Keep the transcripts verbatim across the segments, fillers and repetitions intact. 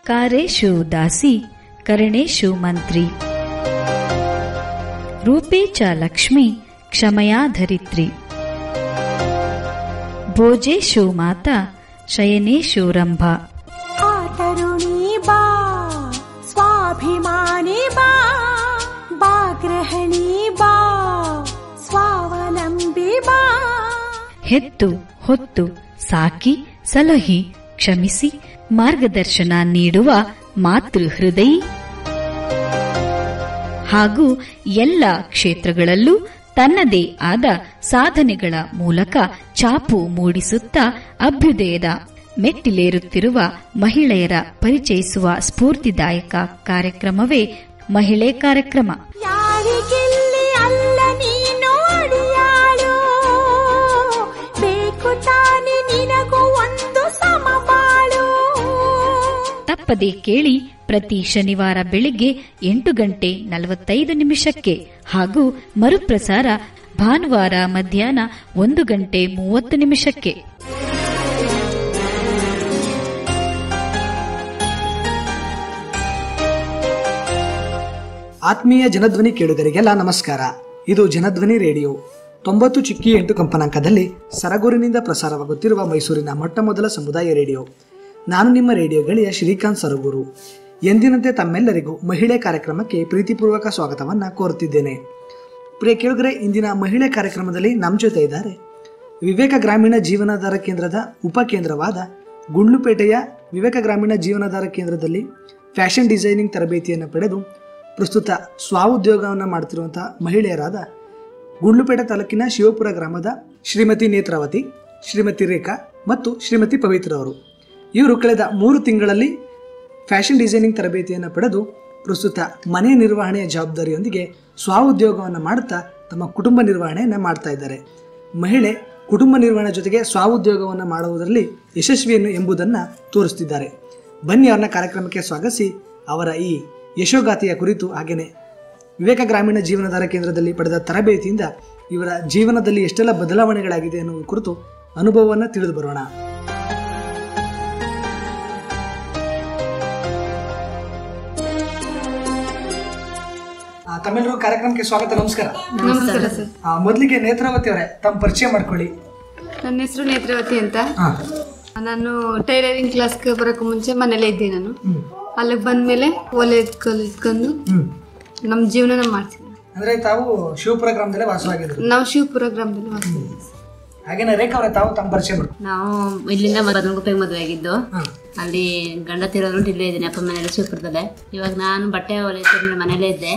ಕಾರೇಶು ದಾಸಿ ಕರಣೇಶು ಮಂತ್ರಿ ರೂಪೇ ಚ ಲಕ್ಷ್ಮೀ ಕ್ಷಮಯಾ ಧರಿತ್ರಿ ಭೋಜೇಶು ಮಾತಾ ಶಯನೇಶು ರಂಭಾ ಆತರುಣಿ ಬಾ ಸ್ವಾಭಿಮಾನಿ ಬಾ ಬಾಗ್ರಹಣಿ ಬಾ ಸ್ವಾವಲಂಬಿ ಬಾ ಹೆತ್ತು ಹೊತ್ತು ಸಾಕಿ ಸಲಹಿ ಕ್ಷಮಿಸಿ ಮಾರ್ಗದರ್ಶನ ನೀಡುವ ಮಾತೃ ಹೃದಯಿ ಹಾಗೂ ಎಲ್ಲ ಕ್ಷೇತ್ರಗಳಲ್ಲೂ ತನ್ನದೇ ಆದ ಸಾಧನೆಗಳ ಮೂಲಕ ಛಾಪು ಮೂಡಿಸುತ್ತಾ ಅಭ್ಯುದಯದ ಮೆಟ್ಟಿಲೇರುತ್ತಿರುವ ಮಹಿಳೆಯರ ಪರಿಚಯಿಸುವ ಸ್ಫೂರ್ತಿದಾಯಕ ಕಾರ್ಯಕ್ರಮವೇ ಮಹಿಳೆ ಕಾರ್ಯಕ್ರಮ. ಯಾರಿಗೆಲ್ಲಿ ಅಲ್ಲ ನೀನು ಅಡಿಯಾಳು ಬೇಕು ತಾನೆ ನಿನಗೂ ಒಂದು ಸಮಬಾಳು. ತಪ್ಪದೆ ಕೇಳಿ ಪ್ರತಿ ಶನಿವಾರ ಬೆಳಿಗ್ಗೆ ಎಂಟು ಗಂಟೆ ನಲವತ್ತೈದು ನಿಮಿಷಕ್ಕೆ ಹಾಗೂ ಮರುಪ್ರಸಾರ ಭಾನುವಾರ ಮಧ್ಯಾಹ್ನ ಒಂದು ಗಂಟೆ ಮೂವತ್ತು ನಿಮಿಷಕ್ಕೆ. ಆತ್ಮೀಯ ಜನಧ್ವನಿ ಕೇಳುಗರಿಗೆಲ್ಲ ನಮಸ್ಕಾರ. ಇದು ಜನಧ್ವನಿ ರೇಡಿಯೋ ತೊಂಬತ್ತು ಚಿಕ್ಕಿ ಎಂಟು ಕಂಪನಾಂಕದಲ್ಲಿ ಸರಗೂರಿನಿಂದ ಪ್ರಸಾರವಾಗುತ್ತಿರುವ ಮೈಸೂರಿನ ಮೊಟ್ಟ ಮೊದಲ ಸಮುದಾಯ ರೇಡಿಯೋ. ನಾನು ನಿಮ್ಮ ರೇಡಿಯೋ ಗೆಳೆಯ ಶ್ರೀಕಾಂತ್ ಸರಗೂರು. ಎಂದಿನಂತೆ ತಮ್ಮೆಲ್ಲರಿಗೂ ಮಹಿಳೆ ಕಾರ್ಯಕ್ರಮಕ್ಕೆ ಪ್ರೀತಿಪೂರ್ವಕ ಸ್ವಾಗತವನ್ನು ಕೋರುತ್ತಿದ್ದೇನೆ. ಪ್ರಿಯ ಕೇಳುಗರೆ, ಇಂದಿನ ಮಹಿಳೆ ಕಾರ್ಯಕ್ರಮದಲ್ಲಿ ನಮ್ಮ ಜೊತೆ ಇದ್ದಾರೆ ವಿವೇಕ ಗ್ರಾಮೀಣ ಜೀವನಾಧಾರ ಕೇಂದ್ರದ ಉಪಕೇಂದ್ರವಾದ ಗುಂಡ್ಲುಪೇಟೆಯ ವಿವೇಕ ಗ್ರಾಮೀಣ ಜೀವನಾಧಾರ ಕೇಂದ್ರದಲ್ಲಿ ಫ್ಯಾಷನ್ ಡಿಸೈನಿಂಗ್ ತರಬೇತಿಯನ್ನು ಪಡೆದು ಪ್ರಸ್ತುತ ಸ್ವಾಉದ್ಯೋಗವನ್ನು ಮಾಡುತ್ತಿರುವಂಥ ಮಹಿಳೆಯರಾದ ಗುಂಡ್ಲುಪೇಟೆ ತಾಲೂಕಿನ ಶಿವಪುರ ಗ್ರಾಮದ ಶ್ರೀಮತಿ ನೇತ್ರಾವತಿ, ಶ್ರೀಮತಿ ರೇಖಾ ಮತ್ತು ಶ್ರೀಮತಿ ಪವಿತ್ರ ಅವರು. ಇವರು ಕಳೆದ ಮೂರು ತಿಂಗಳಲ್ಲಿ ಫ್ಯಾಷನ್ ಡಿಸೈನಿಂಗ್ ತರಬೇತಿಯನ್ನು ಪಡೆದು ಪ್ರಸ್ತುತ ಮನೆ ನಿರ್ವಹಣೆಯ ಜವಾಬ್ದಾರಿಯೊಂದಿಗೆ ಸ್ವಾಉದ್ಯೋಗವನ್ನು ಮಾಡುತ್ತಾ ತಮ್ಮ ಕುಟುಂಬ ನಿರ್ವಹಣೆಯನ್ನು ಮಾಡ್ತಾ ಇದ್ದಾರೆ. ಮಹಿಳೆ ಕುಟುಂಬ ನಿರ್ವಹಣೆ ಜೊತೆಗೆ ಸ್ವಾಉದ್ಯೋಗವನ್ನು ಮಾಡುವುದರಲ್ಲಿ ಯಶಸ್ವಿಯನ್ನು ಎಂಬುದನ್ನು ತೋರಿಸ್ತಿದ್ದಾರೆ. ಬನ್ನಿ ಅವರನ್ನ ಕಾರ್ಯಕ್ರಮಕ್ಕೆ ಸ್ವಾಗತಿಸಿ ಅವರ ಈ ಯಶೋಗಾಥೆಯ ಕುರಿತು ಹಾಗೆಯೇ ವಿವೇಕ ಗ್ರಾಮೀಣ ಜೀವನಾಧಾರ ಕೇಂದ್ರದಲ್ಲಿ ಪಡೆದ ತರಬೇತಿಯಿಂದ ಇವರ ಜೀವನದಲ್ಲಿ ಎಷ್ಟೆಲ್ಲ ಬದಲಾವಣೆಗಳಾಗಿದೆ ಎನ್ನುವ ಕುರಿತು ಅನುಭವವನ್ನು ತಿಳಿದು ಬರೋಣ. ತಮ್ಮೆಲ್ಲರೂ ಕಾರ್ಯಕ್ರಮಕ್ಕೆ ಸ್ವಾಗತ. ನಮಸ್ಕಾರ. ನಮಸ್ಕಾರ ಸರ್. ಮೊದಲಿಗೆ ನೇತ್ರಾವತಿ ಅವರೇ ತಮ್ಮ ಪರಿಚಯ ಮಾಡ್ಕೊಳ್ಳಿ. ನನ್ನ ಹೆಸರು ನೇತ್ರಾವತಿ ಅಂತ. ನಾನು ಟೈಲರಿಂಗ್ ಕ್ಲಾಸ್ಗೆ ಬರೋಕೆ ಮುಂಚೆ ಮನೇಲೇ ಇದ್ದೆ. ನಾನು ಅಲ್ಲಿಗೆ ಬಂದ್ಮೇಲೆ ಒಲೆ ಕಲಿತ್ಕೊಂಡು ನಮ್ಮ ಜೀವನ ಮಾಡ್ತೀನಿ. ಅಂದ್ರೆ ತಾವು ಶಿವಪುರ ಗ್ರಾಮದಲ್ಲೇ ವಾಸವಾಗಿದ್ರು? ನಾವು ಶಿವಪುರ ಗ್ರಾಮದಲ್ಲಿ ವಾಸವಾಗಿದ್ವಿ. ಹಾಗೇನೆ ರೇಖಾ ಅವರೇ ತಾವು ತಮ್ಮ ಪರಿಚಯ ಮಾಡಿ. ನಾವು ಇಲ್ಲಿಂದ ಬದನಗುಪ್ಪೆಗೆ ಮದುವೆ ಆಗಿದ್ದು. ಅಲ್ಲಿ ಗಂಡ ತಿರೋದು ಇಲ್ಲೇ ಇದ್ದೀನಿ, ಅಪ್ಪ ಮನೇಲಿ ಶಿವಪುರದಲ್ಲೇ. ಇವಾಗ ನಾನು ಬಟ್ಟೆ ಹೊಲೆ ಮನೇಲೇ ಇದ್ದೆ.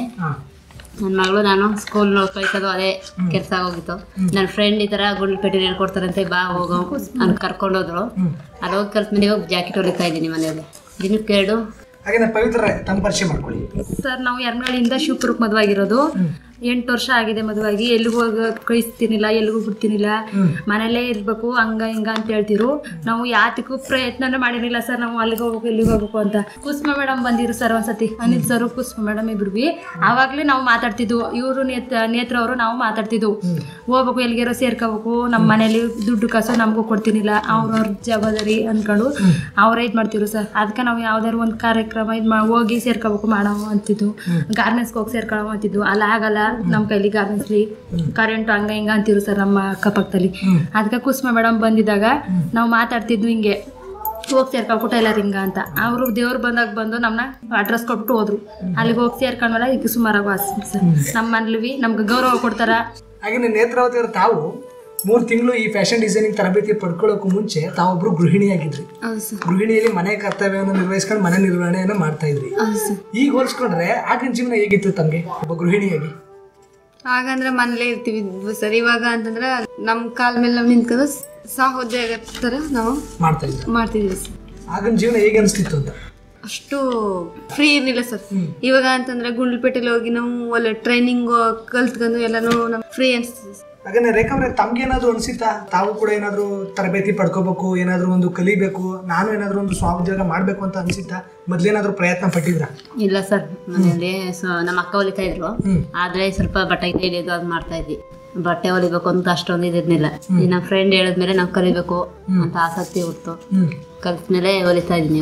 ನನ್ನ ಮಗಳು ನಾನು ಸ್ಕೂಲ್ ನೋಡ್ಕೊಯ್ತದು ಅದೇ ಕೆಲಸ ಆಗೋಗಿತ್ತು. ನನ್ನ ಫ್ರೆಂಡ್ ಈ ಥರ ಗುಂಡ್ಲುಪೇಟೆಲಿ ಹೇಳ್ಕೊಡ್ತಾರಂತೆ, ಬಾ ಹೋಗೋ ನಾನು ಕರ್ಕೊಂಡೋದ್ರು. ಅಲ್ಲಿ ಹೋಗಿ ಕಲ್ತ ಮೇಲೆ ಹೋಗಿ ಜಾಕೆಟ್ ಹೊಲಿತಾ ಇದ್ದೀನಿ ಮನೆಯಲ್ಲಿ ದಿನಕ್ಕೆ ಎರಡು. ಹಾಗೆ ಪವಿತ್ರ ತಮ್ಮ ಪರಿಚಯ ಮಾಡ್ಕೊಳ್ಳಿ. ಸರ್, ನಾವು ಯರ್ಮಳಿಯಿಂದ ಶಿವಪುರಕ್ಕೆ ಮದುವೆ ಆಗಿರೋದು. ಎಂಟು ವರ್ಷ ಆಗಿದೆ ಮದುವಾಗಿ. ಎಲ್ಲಿಗೂ ಹೋಗ ಕಳಿಸ್ತೀನಿಲ್ಲ, ಎಲ್ಲಿಗೂ ಬಿಡ್ತೀನಿಲ್ಲ, ಮನೇಲೇ ಇರಬೇಕು ಹಂಗ ಹಿಂಗ ಅಂತ ಹೇಳ್ತಿರು. ನಾವು ಯಾತಕ್ಕೂ ಪ್ರಯತ್ನ ಮಾಡಿರಲಿಲ್ಲ ಸರ್. ನಾವು ಅಲ್ಲಿಗೆ ಹೋಗ್ಬೇಕು ಇಲ್ಲಿಗೆ ಹೋಗ್ಬೇಕು ಅಂತ. ಕುಸುಮ ಮೇಡಮ್ ಬಂದಿರು ಸರ್ ಒಂದ್ಸತಿ, ಅನಿಲ್ ಸರ್ ಕುಸುಮ ಮೇಡಮ್ ಇಬ್ರು. ಆವಾಗಲೇ ನಾವು ಮಾತಾಡ್ತಿದ್ವು, ಇವರು ನೇತ್ರ ನೇತ್ರ ಅವರು ನಾವು ಮಾತಾಡ್ತಿದ್ವು. ಹೋಗ್ಬೇಕು ಎಲ್ಲಿಗೆರೋ ಸೇರ್ಕೋಬೇಕು, ನಮ್ಮ ಮನೇಲಿ ದುಡ್ಡು ಕಾಸು ನಮಗೂ ಕೊಡ್ತೀನಿಲ್ಲ, ಅವ್ರವ್ರ ಜವಾಬ್ದಾರಿ ಅಂದ್ಕೊಂಡು ಅವರೇ ಇದು ಮಾಡ್ತಿರು ಸರ್. ಅದಕ್ಕೆ ನಾವು ಯಾವ್ದಾದ್ರು ಒಂದು ಕಾರ್ಯಕ್ರಮ ಇದು ಮಾ ಹೋಗಿ ಸೇರ್ಕೋಬೇಕು ಮಾಡೋ ಅಂತಿದ್ವು. ಗಾರ್ಮೆಂಟ್ಸ್ಗೆ ಹೋಗಿ ಸೇರ್ಕೊಳ್ಳೋ ಅಂತಿದ್ವು. ಅಲ್ಲ ಆಗಲ್ಲ, ನಮ್ಮ ಕೈಲಿ ಗಾರ್ಮೆಂಟ್ಸ್ಲಿ ಕರೆಂಟ್ ಹಂಗ ಹಿಂಗ ಅಂತಿರು ಸರ್ ನಮ್ಮ ಅಕ್ಕಪಕ್ಕದಲ್ಲಿ. ಅದಕ್ಕೆ ಕುಸುಮ ಮೇಡಮ್ ಬಂದಿದ್ದಾಗ ನಾವು ಮಾತಾಡ್ತಿದ್ವಿ, ಹಿಂಗೆ ಹೋಗಿ ಸೇರ್ಕೊಬೇಕು ಟೈಲರಿಂಗ ಅಂತ. ಅವರು ದೇವ್ರು ಬಂದಾಗ ಬಂದು ನಮ್ಮನ್ನ ಅಡ್ರೆಸ್ ಕೊಟ್ಬಿಟ್ಟು ಹೋದ್ರು. ಅಲ್ಲಿಗೆ ಹೋಗಿ ಸೇರ್ಕೊಂಡ್ಮೇಲೆ ಈಗ ಸುಮಾರಾಗಿ ವಾಸ ಸರ್. ನಮ್ಮ ಮನೇಲಿ ನಮ್ಗೆ ಗೌರವ ಕೊಡ್ತಾರ. ಹಾಗೆ ನೇತ್ರಾವತಿ ಅವರು ತಾವು ಮೂರು ತಿಂಗಳು ಈ ಫ್ಯಾಷನ್ ಡಿಸೈನಿಂಗ್ ತರಬೇತಿ ಪಡ್ಕೊಳ್ಳೋಕು ಮುಂಚೆ ತಾವೊಬ್ರು ಗೃಹಿಣಿಯಾಗಿದ್ರಿ. ಗೃಹಿಣಿಯಲ್ಲಿ ಮನೆ ಕರ್ತವ್ಯವನ್ನು ನಿರ್ವಹಿಸ್ಕೊಂಡು ಮನೆ ನಿರ್ವಹಣೆಯನ್ನು ಮಾಡ್ತಾ ಇದ್ರಿ. ಈಗ ಹೋಲಿಸ್ಕೊಂಡ್ರೆ ಆಗಿನ ಜೀವನ ಹೇಗಿತ್ತು ತಮ್ಗೆ ಒಬ್ಬ ಗೃಹಿಣಿಯಾಗಿ? ಹಾಗಂದ್ರೆ ಮನೇಲೇ ಇರ್ತೀವಿ ಸರ್. ಇವಾಗ ಅಂತಂದ್ರೆ ನಮ್ಮ ಕಾಲ ಮೇಲೆ ನಾವು ನಿಂತ್ಕೊಂಡು ಸಹೋದ್ಯೋಗ ತರ ನಾವು ಮಾಡ್ತಾ ಇದ್ವಿ ಮಾಡ್ತಿದ್ವಿ ಸರ್. ಆಗಿನ ಜೀವನ ಹೇಗೆ ಅನಿಸ್ತಿತ್ತು ಅಂತ? ಅಷ್ಟು ಫ್ರೀ ಇರಲಿಲ್ಲ ಸರ್. ಇವಾಗ ಅಂತಂದ್ರೆ ಗುಂಡ್ಲುಪೇಟೆಲಿ ಹೋಗಿ ನಾವು ಒಳ್ಳೆ ಟ್ರೈನಿಂಗ್ ಕಲ್ತ್ಕೊಂಡು ಎಲ್ಲಾನು ನಮ್ಗೆ ಫ್ರೀ ಅನಿಸ್ತದೆ. ಹಾಗೇನೆ ರೇಖಾ ಅವ್ರೆ ತಮ್ಗೇನಾದ್ರು ಅನ್ಸಿತ್ತಾ ತಾವು ಕೂಡ ಏನಾದ್ರು ತರಬೇತಿ ಪಡ್ಕೋಬೇಕು, ಏನಾದ್ರು ಒಂದು ಕಲಿಬೇಕು, ನಾನು ಏನಾದ್ರು ಒಂದು ಸ್ವಾಉದ್ಯೋಗ ಮಾಡ್ಬೇಕು ಅಂತ ಅನ್ಸಿತ್ತಾ? ಮೊದ್ಲೇನಾದ್ರು ಪ್ರಯತ್ನ ಪಟ್ಟಿದ್ರ? ಇಲ್ಲ ಸರ್, ಮನೆಯಲ್ಲಿ ನಮ್ಮ ಅಕ್ಕ ಹೊಲಿತಾ ಇದ್ರು. ಆದ್ರೆ ಸ್ವಲ್ಪ ಬಟ್ಟೆ ಕೈಲಿದ್ದು ಅದು ಮಾಡ್ತಾ ಇದ್ವಿ. ಬಟ್ಟೆ ಹೊಲಿಬೇಕು ಅಂತ ಅಷ್ಟೊಂದು ಇದಿರ್ಲಿಲ್ಲ. ನಮ್ಮ ಫ್ರೆಂಡ್ ಹೇಳಿದ್ಮೇಲೆ ನಾವು ಕಲಿಬೇಕು ಅಂತ ಆಸಕ್ತಿ ಹುಡ್ತು. ಕಲ್ತ್ಮೇಲೆ ಹೊಲಿತಾ ಇದೀನಿ ಇವಾಗ.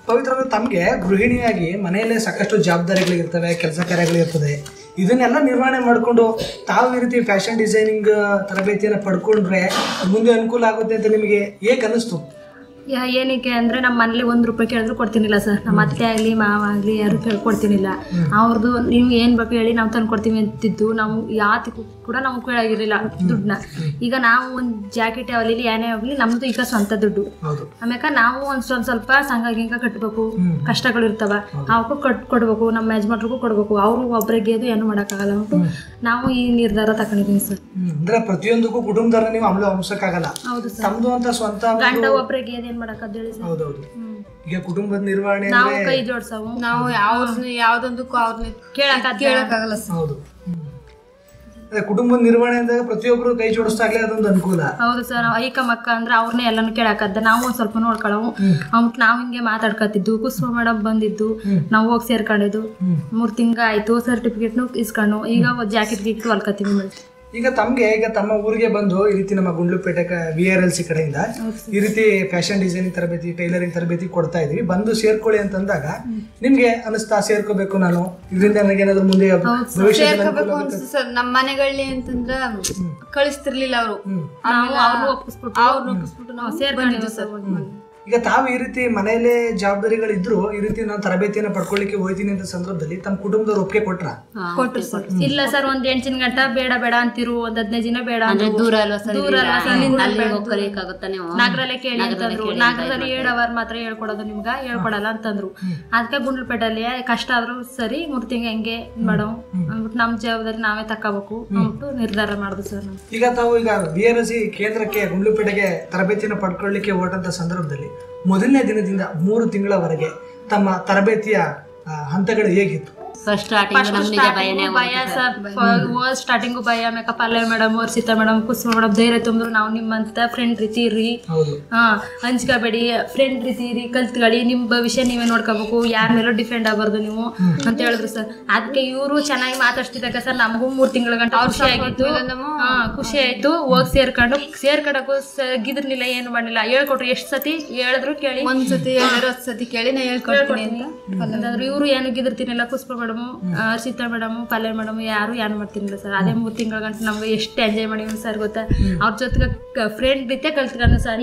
ಪವಿತ್ರ ತಮಗೆ ಗೃಹಿಣಿಯಾಗಿ ಮನೆಯಲ್ಲೇ ಸಾಕಷ್ಟು ಜವಾಬ್ದಾರಿಗಳಿರ್ತವೆ, ಕೆಲಸ ಕಾರ್ಯಗಳಿರ್ತದೆ. ಇದನ್ನೆಲ್ಲ ನಿರ್ವಹಣೆ ಮಾಡಿಕೊಂಡು ತಾವು ಈ ರೀತಿ ಫ್ಯಾಷನ್ ಡಿಸೈನಿಂಗ್ ತರಬೇತಿಯನ್ನು ಪಡ್ಕೊಂಡ್ರೆ ಮುಂದೆ ಅನುಕೂಲ ಆಗುತ್ತೆ ಅಂತ ನಿಮಗೆ ಹೇಗೆ ಅನ್ನಿಸ್ತು? ಯಾ- ಏನಕ್ಕೆ ಅಂದರೆ ನಮ್ಮ ಮನೇಲಿ ಒಂದು ರೂಪಾಯಿ ಕೇಳಿದ್ರು ಕೊಡ್ತೀನಿಲ್ಲ ಸರ್. ನಮ್ಮ ಅತ್ತೆ ಆಗಲಿ ಮಾವ ಆಗಲಿ ಯಾರು ಕೇಳಿ ಕೊಡ್ತೀನಿಲ್ಲ. ಅವ್ರದ್ದು ನೀವು ಏನು ಬೇಕು ಹೇಳಿ ನಾವು ತಂದು ಕೊಡ್ತೀವಿ ಅಂತಿದ್ದು. ನಾವು ಯಾತಿಗೂ ಕೂಡ ನಾವು ಕೇಳಾಗಿರಲಿಲ್ಲ ದುಡ್ಡನ್ನ. ಈಗ ನಾವು ಒಂದು ಜಾಕೆಟ್ ಆಗಲಿ ಏನೇ ಆಗಲಿ ನಮ್ಮದು ಈಗ ಸ್ವಂತ ದುಡ್ಡು. ಆಮ್ಯಾಕ ನಾವು ಒಂದು ಸ್ವಲ್ಪ ಸ್ವಲ್ಪ ಸಂಘ ಗಿಂಗ ಕಟ್ಟಬೇಕು, ಕಷ್ಟಗಳು ಇರ್ತಾವ ಅವಕ್ಕೂ ಕಟ್ ಕೊಡ್ಬೇಕು, ನಮ್ಮ ಯಜಮಾನ್ರಿಗೂ ಕೊಡ್ಬೇಕು. ಅವರು ಒಬ್ಬರಿಗೆ ಅದು ಏನು ಮಾಡೋಕ್ಕಾಗಲ್ಲ ಅಂದ್ಬಿಟ್ಟು ನಾವು ಈ ನಿರ್ಧಾರ ತಗೊಂಡಿದ್ದೀವಿ ಸರ್. ಅಂದ್ರೆ ಪ್ರತಿಯೊಂದಕ್ಕೂ ಕುಟುಂಬದವ್ರ ನೀವು ಅಮಲ ಅಂಶಕ್ಕಾಗಲ್ಲ. ಹೌದು ಸರ್. ತಮ್ಮದು ಅಂತ ಸ್ವಂತ ಗಂಡ ಒಬ್ಬರಿಗೆ ಏನ್ ಮಾಡಕ್ಕಾಗ್ದು ಹೇಳಿ ಸರ್. ಹೌದೌದು. ಈಗ ಕುಟುಂಬದ ನಿರ್ವಹಣೆ ನಾವು ಕೈ ಜೋಡ್ಸವು, ನಾವು ಯಾವ್ದನ್ನ ಯಾವ್ದೊಂದಕ್ಕೂ ಅವ್ರನ್ನ ಕೇಳಕ್ ಕೇಳಕ್ಕಾಗಲ್ಲ ಸರ್. ಹೌದು. ಅದೇ ಕುಟುಂಬದ ನಿರ್ವಹಣೆ ಅಂದಾಗ ಪ್ರತಿಯೊಬ್ಬರು ಕೈ ಜೋಡಿಸ್ದಾಗ್ಲೇ ಅದೊಂದು ಅನುಕೂಲ. ಹೌದು ಸರ್. ಐಕ ಮಕ್ಕ ಅಂದ್ರೆ ಅವ್ರನ್ನೇ ಎಲ್ಲಾನು ಕೇಳಕದ್ದ. ನಾವು ಒಂದ್ ಸ್ವಲ್ಪ ನೋಡ್ಕೊಳ್ಳವು. ಅವ್ಟ್ ನಾವ್ ಹಿಂಗೆ ಮಾತಾಡ್ಕತ್ತಿದ್ದು. ಕುಸುಮ ಮೇಡಮ್ ಬಂದಿದ್ದು, ನಾವು ಹೋಗಿ ಸೇರ್ಕೊಂಡಿದ್ದು. ಮೂರ್ ತಿಂಗ ಆಯ್ತು. ಸರ್ಟಿಫಿಕೇಟ್ನು ಇಸ್ಕೊಂಡು ಈಗ ಜಾಕೆಟ್ ಗಿಟ್ ಹೊಲ್ಕತ್ತೀವಿ. ಈಗ ತಮ್ಗೆ ಈಗ ತಮ್ಮ ಊರಿಗೆ ಬಂದು ಈ ರೀತಿ ನಮ್ಮ Gundlupete V R L C ಕಡೆಯಿಂದ ಈ ರೀತಿ ಫ್ಯಾಷನ್ ಡಿಸೈನಿಂಗ್ ತರಬೇತಿ, ಟೈಲರಿಂಗ್ ತರಬೇತಿ ಕೊಡ್ತಾ ಇದೀವಿ, ಬಂದು ಸೇರ್ಕೊಳ್ಳಿ ಅಂತಂದಾಗ ನಿಮ್ಗೆ ಅನಿಸ್ತಾ ಸೇರ್ಕೋಬೇಕು ನಾನು, ಇದರಿಂದ ನನಗೇನಾದ್ರು ಮುಂದೆ ಸೇರ್ಕೋಬೇಕು ಅನ್ಸುತ್ತೆ ಸರ್. ನಮ್ಮ ಮನೆಗಳಲ್ಲಿ ಅಂತಂದ್ರ ಕಳಿಸ್ತಿರ್ಲಿಲ್ಲ ಅವರು. ಅವ್ರು ಒಪ್ಪಿಸ್ಬಿಟ್ಟು ಅವ್ರನ್ನ ಒಪ್ಪಿಸ್ಬಿಟ್ಟು ನಾವು ಸೇರ್ಕೊಂಡಿದ್ವಿ ಸರ್. ಈಗ ತಾವು ಈ ರೀತಿ ಮನೆಯಲ್ಲೇ ಜವಾಬ್ದಾರಿಗಳಿದ್ರು ಈ ರೀತಿ ನಾನು ತರಬೇತಿಯನ್ನು ಪಡ್ಕೊಳ್ಳಿಕ್ಕೆ ಹೋಗ್ತೀನಿ ಅಂತ ಸಂದರ್ಭದಲ್ಲಿ ತಮ್ಮ ಕುಟುಂಬದವ್ರು ಒಪ್ಪಿಗೆ ಕೊಟ್ರ? ಕೊಟ್ರು ಸರ್. ಇಲ್ಲ ಸರ್, ಒಂದ್ ಎಂಟಿನ ಗಂಟ ಬೇಡ ಬೇಡ ಅಂತಿರು, ಒಂದ್ ಹದಿನೈದು ದಿನ ಬೇಡ ಅಂದ್ರೆ ದೂರ ಅಲ್ವಾ ಸರ್, ದೂರ ಅಲ್ವಾ ಸರ್, ಅಲ್ಲಿ ಹೋಗಿ ಕಲಿಯಕ್ಕಾಗುತ್ತಾ ನೀವು? ನಾಗರಲ್ಲೇ ಕೇಳಿ ಅಂತಂದ್ರು. ನಾಗರದಲ್ಲಿ ಏಳು ಅವರ್ ಮಾತ್ರ ಹೇಳ್ಕೊಡೋದು ನಿಮ್ಗ, ಹೇಳ್ಕೊಡಲ್ಲ ಅಂತಂದ್ರು. ಅದಕ್ಕೆ ಗುಂಡ್ಲುಪೇಟಲ್ಲಿ ಕಷ್ಟ ಆದ್ರೂ ಸರಿ ಮೂರ್ ತಿಂಗ ಹೆಂಗೆ ಮಾಡೋ ಅಂದ್ಬಿಟ್ಟು ನಮ್ ಜವಾಬ್ದಾರಿ ನಾವೇ ತಕೋಬೇಕು ಅಂದ್ಬಿಟ್ಟು ನಿರ್ಧಾರ ಮಾಡುದು ಸರ್. ಈಗ ತಾವು ಈಗ ಬಿ ಆರ್ ಎಸ್ ಸಿ ಕೇಂದ್ರಕ್ಕೆ ಗುಂಡ್ಲುಪೇಟೆಗೆ ತರಬೇತಿಯನ್ನು ಪಡ್ಕೊಳ್ಳಿಕ್ಕೆ ಹೊರಟಂತ ಸಂದರ್ಭದಲ್ಲಿ ಮೊದಲನೇ ದಿನದಿಂದ ಮೂರು ತಿಂಗಳವರೆಗೆ ತಮ್ಮ ತರಬೇತಿಯ ಹಂತಗಳು ಹೇಗಿತ್ತು? ಫಸ್ಟ್ ಸ್ಟಾರ್ಟಿಂಗ್ ನಮ್ಗೆ ಭಯನೇ ಭಯ ಸರ್. ಸ್ಟಾರ್ಟಿಂಗು ಭಯ. ಮೇಕಪ್ ಅಲ್ಲೇ madam, Varshitha madam, Kusuma madam ಧೈರ್ಯ ತುಂಬಿದ್ರು. ನಾವು ನಿಮ್ಮಂತ ಫ್ರೆಂಡ್ ರೀತಿ ಇರ್ರಿ, ಹಾ ಹಂಚ್ಕೋಬೇಡಿ, ಫ್ರೆಂಡ್ ರೀತಿ ಇರಿ, ಕಲ್ತ್ಕೊಳ್ಳಿ, ನಿಮ್ ಭವಿಷ್ಯ ನೀವೇ ನೋಡ್ಕೋಬೇಕು, ಯಾರ ಮೇಲೂ ಡಿಫೆಂಡ್ ಆಗಬಾರ್ದು ನೀವು ಅಂತ ಹೇಳಿದ್ರು ಸರ್. ಅದಕ್ಕೆ ಇವರು ಚೆನ್ನಾಗಿ ಮಾತಾಡ್ತಿದ್ದಾಗ ಸರ್ ನಮಗೂ ಮೂರ್ ತಿಂಗಳ ಗಂಟೆ ಖುಷಿ ಆಗಿತ್ತು. ಹಾ ಖುಷಿ ಆಯ್ತು. ಹೋಗಿ ಸೇರ್ಕೊಂಡು ಸೇರ್ಕೊಂಡಕ್ಕೂ ಗಿದ್ರಲಿಲ್ಲ, ಏನು ಮಾಡಲಿಲ್ಲ. ಹೇಳ್ಕೊಟ್ರು. ಎಷ್ಟು ಸತಿ ಹೇಳಿದ್ರು ಕೇಳಿ, ಒಂದ್ಸತಿ ಹೇಳಿದ್ರು ಹತ್ತು ಸತಿ ಕೇಳಿ ನಾ ಹೇಳ್ಕೊಡ್ತೀನಿ ಅಂತ. ಇವರು ಏನು ಗಿದ್ರತಿನಿಲ್ಲ. Kusuma madam, Harshitha madam, Palya madam ಯಾರು ಏನು ಮಾಡ್ತೀನಿಲ್ಲ ಸರ್. ಅದೇ ಮೂರ್ ತಿಂಗಳ ಗಂಟೆ ನಮ್ಗೆ ಎಷ್ಟು ಎಂಜಾಯ್ ಮಾಡಿವಿ ಸರ್ ಗೊತ್ತಾ. ಅವ್ರ ಜೊತೆಗೆ ಫ್ರೆಂಡ್ ರೀತಿ ಕಲ್ತ್ಕೊಂಡು ಸರ್.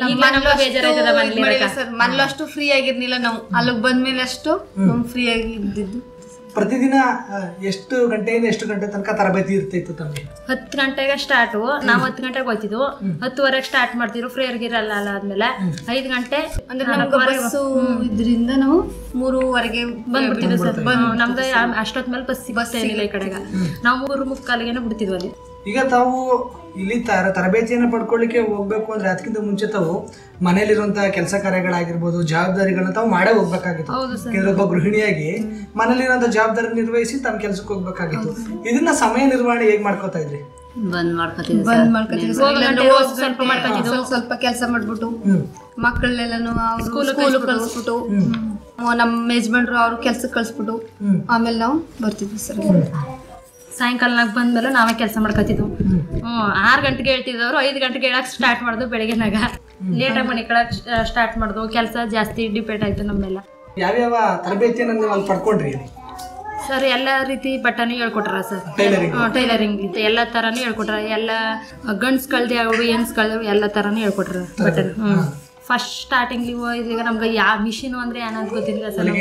ಮನೇಲಿ ಅಷ್ಟು ಫ್ರೀ ಆಗಿರ್ಲಿಲ್ಲ ನಾವು. ಅಲ್ಲಿಗೆ ಬಂದ್ಮೇಲೆ ಅಷ್ಟು ಫ್ರೀ ಆಗಿ ಇದ್ದಿದ್ದು. ಪ್ರತಿದಿನ ಎಷ್ಟು ಗಂಟೆಯಿಂದ ಎಷ್ಟು ಗಂಟೆ ತನಕ ತರಬೇತಿ ಇರ್ತಿತ್ತು ತಮಗೆ? ಹತ್ತು ಗಂಟೆಗೆ ಸ್ಟಾರ್ಟು. ನಾವು ಹತ್ತು ಗಂಟೆಗೆ ಹೋಗ್ತಿದ್ವು. ಹತ್ತುವರೆಗೆ ಸ್ಟಾರ್ಟ್ ಮಾಡ್ತಿದ್ರು. ಫ್ರೇಯರ್ ಗಿರಲ್ಲ ಅಲ್ಲ ಆದ್ಮೇಲೆ ಐದು ಗಂಟೆ ಅಂದ್ರೆ ಬಸ್ಸು ಇದ್ರಿಂದ ನಾವು ಮೂರುವರೆಗೆ ಬಂದ್ಬಿಡ್ತಿದ್ವಿ ಸರ್. ನಮ್ಗೆ ಅಷ್ಟೊತ್ ಮೇಲೆ ಬಸ್ ಬಸ್ ಏನಿಲ್ಲ ಈ ಕಡೆಗೆ. ನಾವು ಮೂರು ಮುಕ್ಕಾಲಿಗೆನೆ ಬಿಡ್ತಿದ್ವಿ ಅಲ್ಲಿ. ಈಗ ತಾವು ಇಲ್ಲಿ ತರ ತರಬೇತಿಯನ್ನು ಪಡ್ಕೊಳ್ಳಿಕ್ಕೆ ಹೋಗ್ಬೇಕು ಅಂದ್ರೆ ಅದಕ್ಕಿಂತ ಮುಂಚೆ ತಾವು ಮನೇಲಿರುವಂತಹ ಕೆಲಸ ಕಾರ್ಯಗಳಾಗಿರ್ಬೋದು, ಜವಾಬ್ದಾರಿಗಳನ್ನ ತಾವು ಮಾಡೇ ಹೋಗ್ಬೇಕಾಗಿತ್ತು. ಯಾಕಂದ್ರೆ ಒಬ್ಬ ಗೃಹಿಣಿಯಾಗಿ ಮನೇಲಿರುವಂತ ಜವಾಬ್ದಾರಿ ನಿರ್ವಹಿಸಿ ತಮ್ಮ ಕೆಲ್ಸಕ್ಕೆ ಹೋಗ್ಬೇಕಾಗಿತ್ತು. ಇದನ್ನ ಸಮಯ ನಿರ್ವಹಣೆ ಹೇಗ್ ಮಾಡ್ಕೋತಾ ಇದ್ರಿ? ಬಂದ್ ಮಾಡ್ಕೊತೀವಿ ಬಂದ್ ಮಾಡ್ಕೊತೀವಿ ಸ್ವಲ್ಪ ಮಾಡ್ಕೊತೀವಿ. ಸ್ವಲ್ಪ ಕೆಲಸ ಮಾಡ್ಬಿಟ್ಟು ಮಕ್ಕಳನ್ನೆಲ್ಲನು ಸ್ಕೂಲ್ ಕಳಿಸ್ಬಿಟ್ಟು ನಮ್ಮ ಯಜಮಾನ್ರು ಅವ್ರು ಕೆಲ್ಸಕ್ಕೆ ಕಳಿಸ್ಬಿಟ್ಟು ಆಮೇಲೆ ನಾವು ಬರ್ತಿದ್ವಿ ಸರ್. ಸಾಯಂಕಾಲನಾಗ ಬಂದ್ಮೇಲೆ ನಾವೇ ಕೆಲಸ ಮಾಡ್ಕೊತಿದ್ವು. ಹ್ಮ್ ಆರು ಗಂಟೆಗೆ ಹೇಳ್ತಿದ್ದವ್ರು ಐದು ಗಂಟೆಗೆ ಹೇಳಕ್ ಸ್ಟಾರ್ಟ್ ಮಾಡಿದ್ವು. ಬೆಳಗ್ಗೆನಾಗ ಲೇಟಾಗಿ ಮನೆ ಕಳಕ್ ಸ್ಟಾರ್ಟ್ ಮಾಡಿದ್ವು. ಕೆಲಸ ಜಾಸ್ತಿ ಡಿಪೆಂಡ್ ಆಯ್ತು ನಮ್ಮೆಲ್ಲ. ಯಾವ್ಯಾವ ತರಬೇತಿಯನ್ನು ನೀವು ಅಲ್ಲಿ ಪಡ್ಕೊಂಡ್ರಿ ಸರ್? ಎಲ್ಲ ರೀತಿ ಬಟ್ಟೆನೂ ಹೇಳ್ಕೊಟ್ರ ಸರ್. ಟೈಲರಿಂಗ್ ಎಲ್ಲ ತರಾನು ಹೇಳ್ಕೊಟ್ರ. ಎಲ್ಲ ಗಂಡ್ಸ್ ಕಳ್ದೆ ಯಾವ ಹೆಣ್ಸ್ ಕಳ್ದೆ ಎಲ್ಲ ತರಾನು ಹೇಳ್ಕೊಟ್ರ ಬಟ್ಟೆ. ಹ್ಮ್ ಫಸ್ಟ್ ಸ್ಟಾರ್ಟಿಂಗ್ ಈಗ ನಮ್ಗೆ ಯಾವ ಮಿಷಿನ್ ಅಂದ್ರೆ ಏನಂತ ಗೊತ್ತಿಲ್ಲ ಸರ್.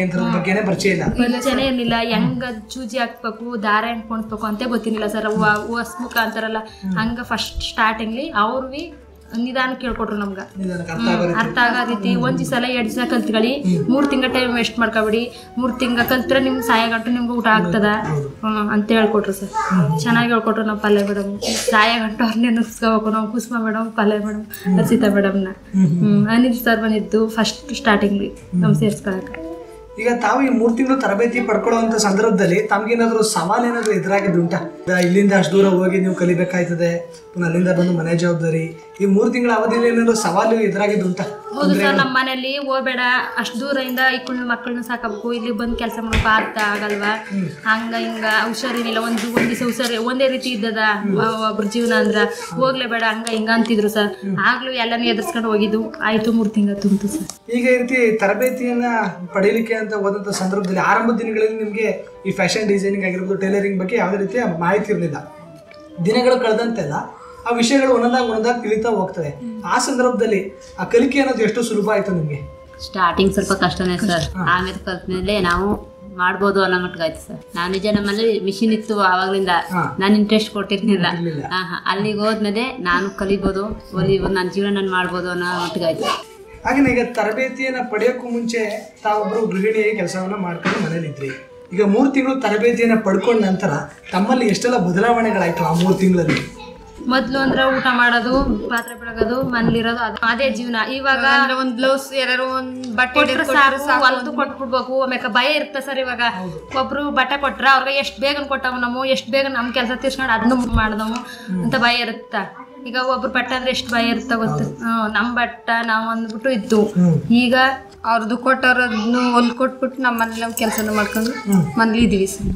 ಪರಿಚಯನೇ ಇರ್ಲಿಲ್ಲ. ಹೆಂಗ ಚೂಜಿ ಹಾಕ್ಬೇಕು, ದಾರ ಹೆಂಗ್ ಕೊಂಡ್ಬೇಕು ಅಂತ ಗೊತ್ತಿರ್ಲಿಲ್ಲ ಸರ್. ಹೊಸ್ ಮುಖ ಅಂತಾರಲ್ಲ ಹಂಗ ಫಸ್ಟ್ ಸ್ಟಾರ್ಟಿಂಗ್ಲಿ ಅವ್ರಿಗೆ ನಿಧಾನ ಕೇಳ್ಕೊಟ್ರು ನಮ್ಗ. ಅರ್ಥ ಆಗೋ ರೀತಿ ಒಂದ್ ದಿವಸ ಅಲ್ಲ ಎರಡ್ ದಿವಸ ಕಲ್ತ್ಕೊಳ್ಳಿ, ಮೂರ್ ತಿಂಗಳ ಟೈಮ್ ವೇಸ್ಟ್ ಮಾಡ್ಕೊಬಿಡಿ, ಮೂರ್ ತಿಂಗಳ ಕಲ್ತ್ರೆ ನಿಮ್ಗೆ ಸಾಯ ಗಂಟು ನಿಮ್ಗೆ ಊಟ ಆಗ್ತದ ಅಂತ ಹೇಳ್ಕೊಟ್ರು ಸರ್. ಚೆನ್ನಾಗಿ ಹೇಳ್ಕೊಟ್ರು. ನಾವು ಪಲ್ಯ ಮೇಡಮ್ ಸಾಯ ಗಂಟು ಅವ್ರನ್ನೇ ನುಗ್ಸ್ಕೋಬೇಕು. ನಾವು ಕುಸುಮ ಮೇಡಮ್, ಪಲ್ಯ ಮೇಡಮ್, ಹರ್ಷಿತಾ ಮೇಡಮ್ನ ಹ್ಮ್ ಅನಿಲ್ ಸರ್ ಬಂದಿದ್ದು ಫಸ್ಟ್ ಸ್ಟಾರ್ಟಿಂಗ್ಲಿ ನಮ್ ಸೇರ್ಸ್ಕೊಳಕ. ಈಗ ತಾವು ಈ ಮೂರ್ ತಿಂಗಳು ತರಬೇತಿ ಪಡ್ಕೊಳ್ಳುವಂತ ಸಂದರ್ಭದಲ್ಲಿ ತಮ್ಗೇನಾದ್ರು ಸವಾಲು ಏನಾದ್ರು ಎದುರಾಗಿದ್ದು ಉಂಟಾ? ಇಲ್ಲಿಂದ ಅಷ್ಟು ದೂರ ಹೋಗಿ ನೀವು ಕಲಿಬೇಕಾಯ್ತದೆ, ಅಲ್ಲಿಂದ ಬಂದು ಮನೆ ಜವಾಬ್ದಾರಿ, ಈ ಮೂರು ತಿಂಗಳ ಅವಧಿಯಲ್ಲಿ ಏನಾದ್ರು ಸವಾಲು ಎದುರಾಗಿದ್ದು ಉಂಟಾ? ಹೌದು ಸರ್, ನಮ್ಮ ಮನೇಲಿ ಹೋಗ್ಬೇಡ ಅಷ್ಟು ದೂರದಿಂದ ಈ ಕುಳ್ಳ ಮಕ್ಕಳನ್ನ ಸಾಕಬೇಕು, ಇಲ್ಲಿ ಬಂದು ಕೆಲಸ ಮಾಡೋಕೆ ಆಗ್ತಾ ಆಗಲ್ವಾ, ಹಂಗ ಹಿಂಗ ಹುಷಾರಿನಿಲ್ಲ, ಒಂದು ಒಂದ್ ದಿವಸ ಹುಷಾರಿ ಒಂದೇ ರೀತಿ ಇದ್ದದ ಒಬ್ರ ಜೀವನ ಅಂದ್ರ ಹೋಗ್ಲೇಬೇಡ ಹಂಗ ಹಿಂಗ ಅಂತಿದ್ರು ಸರ್. ಆಗ್ಲೂ ಎಲ್ಲಾನು ಎದುರ್ಸ್ಕೊಂಡು ಹೋಗಿದ್ದು, ಆಯ್ತು ಮೂರ್ ತಿಂಗಳ ತುಂಬಿತು ಸರ್. ಈಗ ಈ ರೀತಿ ತರಬೇತಿಯನ್ನ ಪಡೀಲಿಕ್ಕೆ ಅಂತ ಹೋದಂತ ಸಂದರ್ಭದಲ್ಲಿ ಆರಂಭದ ದಿನಗಳಲ್ಲಿ ನಿಮ್ಗೆ ಈ ಫ್ಯಾಷನ್ ಡಿಸೈನಿಂಗ್ ಆಗಿರ್ಬೋದು, ಟೈಲರಿಂಗ್ ಬಗ್ಗೆ ಯಾವುದೇ ರೀತಿಯ ಮಾಹಿತಿ ಇರಲಿಲ್ಲ. ದಿನಗಳು ಕಳೆದಂತೆಲ್ಲ ಆ ವಿಷಯಗಳು ಒಂದೊಂದಾಗ ಒಂದೊಂದಾಗ ತಿಳಿತಾ ಹೋಗ್ತದೆ. ಆ ಸಂದರ್ಭದಲ್ಲಿ ಆ ಕಲಿಕೆ ಅನ್ನೋದು ಎಷ್ಟು ಸುಲಭ ಆಯ್ತು ನಿಮ್ಗೆ? ಸ್ಟಾರ್ಟಿಂಗ್ ಸ್ವಲ್ಪ ಕಷ್ಟನೇ ಸರ್, ಆಮೇಲೆ ಕಲ್ತ್ಮೇಲೆ ನಾವು ಮಾಡ್ಬೋದು ಅನ್ನೋ ಮಟ್ಟಿಗೆ ಆಯ್ತು ಸರ್. ನಾನು ನಿಜ ನಮ್ಮಲ್ಲಿ ಮಿಷಿನ್ ಇತ್ತು ಆವಾಗ್ಲಿಂದ, ನಾನು ಇಂಟ್ರೆಸ್ಟ್ ಕೊಟ್ಟಿರ್ಲಿಲ್ಲ. ಹಾ ಹಾ ಅಲ್ಲಿಗೆ ಹೋದ್ಮೇಲೆ ನಾನು ಕಲಿಬೋದು, ಹೊಲಿಬೋದು, ನನ್ನ ಜೀವನ ನಾನು ಮಾಡ್ಬೋದು ಅನ್ನೋ ಮಟ್ಟಿಗೆ ಆಯ್ತು. ಹಾಗೆ ಈಗ ತರಬೇತಿಯನ್ನ ಪಡೆಯೋಕ್ಕೂ ಮುಂಚೆ ತಾವೊಬ್ರು ಗೃಹಿಣಿಯಾಗಿ ಕೆಲಸವನ್ನ ಮಾಡ್ಕೊಂಡು ಮನೇಲಿದ್ರಿ. ಈಗ ಮೂರು ತಿಂಗಳು ತರಬೇತಿಯನ್ನ ಪಡ್ಕೊಂಡ ನಂತರ ತಮ್ಮಲ್ಲಿ ಎಷ್ಟೆಲ್ಲ ಬದಲಾವಣೆಗಳಾಯ್ತು ಆ ಮೂರು ತಿಂಗಳಲ್ಲಿ? ಮೊದ್ಲು ಅಂದ್ರೆ ಊಟ ಮಾಡೋದು, ಪಾತ್ರೆ ಬೆಳಗೋದು, ಮನೇಲಿರೋದು, ಅದು ಅದೇ ಜೀವನ. ಇವಾಗ ಅಂದ್ರೆ ಒಂದ್ ಬ್ಲೌಸ್ ಯಾರು ಒಂದ್ ಬಟ್ಟೆ ಹೊಲ್ದು ಕೊಟ್ಬಿಡ್ಬೇಕು, ಆಮೇಲೆ ಭಯ ಇರುತ್ತೆ ಸರ್. ಇವಾಗ ಒಬ್ರು ಬಟ್ಟೆ ಕೊಟ್ರ ಅವ್ರಿಗೆ ಎಷ್ಟ್ ಬೇಗ ಕೊಟ್ಟವು ನಾವು, ಎಷ್ಟ್ ಬೇಗ ನಮ್ ಕೆಲಸ ತೀರ್ಸ್ಕೊಂಡು ಅದನ್ನು ಮಾಡ್ದವು ಅಂತ ಭಯ ಇರುತ್ತ. ಈಗ ಒಬ್ರು ಬಟ್ಟೆ ಅಂದ್ರೆ ಎಷ್ಟು ಭಯ ಇರುತ್ತ ಗೊತ್ತು. ಹ್ಮ್ ನಮ್ ಬಟ್ಟ ನಾವ್ ಅಂದ್ಬಿಟ್ಟು ಇತ್ತು. ಈಗ ಅವ್ರದ್ದು ಕೊಟ್ಟವ್ರದ್ನು ಹೊಲ್ ಕೊಟ್ಬಿಟ್ಟು ನಮ್ಮ ಮನೇಲಿ ನಾವು ಕೆಲಸನ ಮಾಡ್ಕೊಂಡು ಮನೇಲಿ ಇದೀವಿ ಸರ್.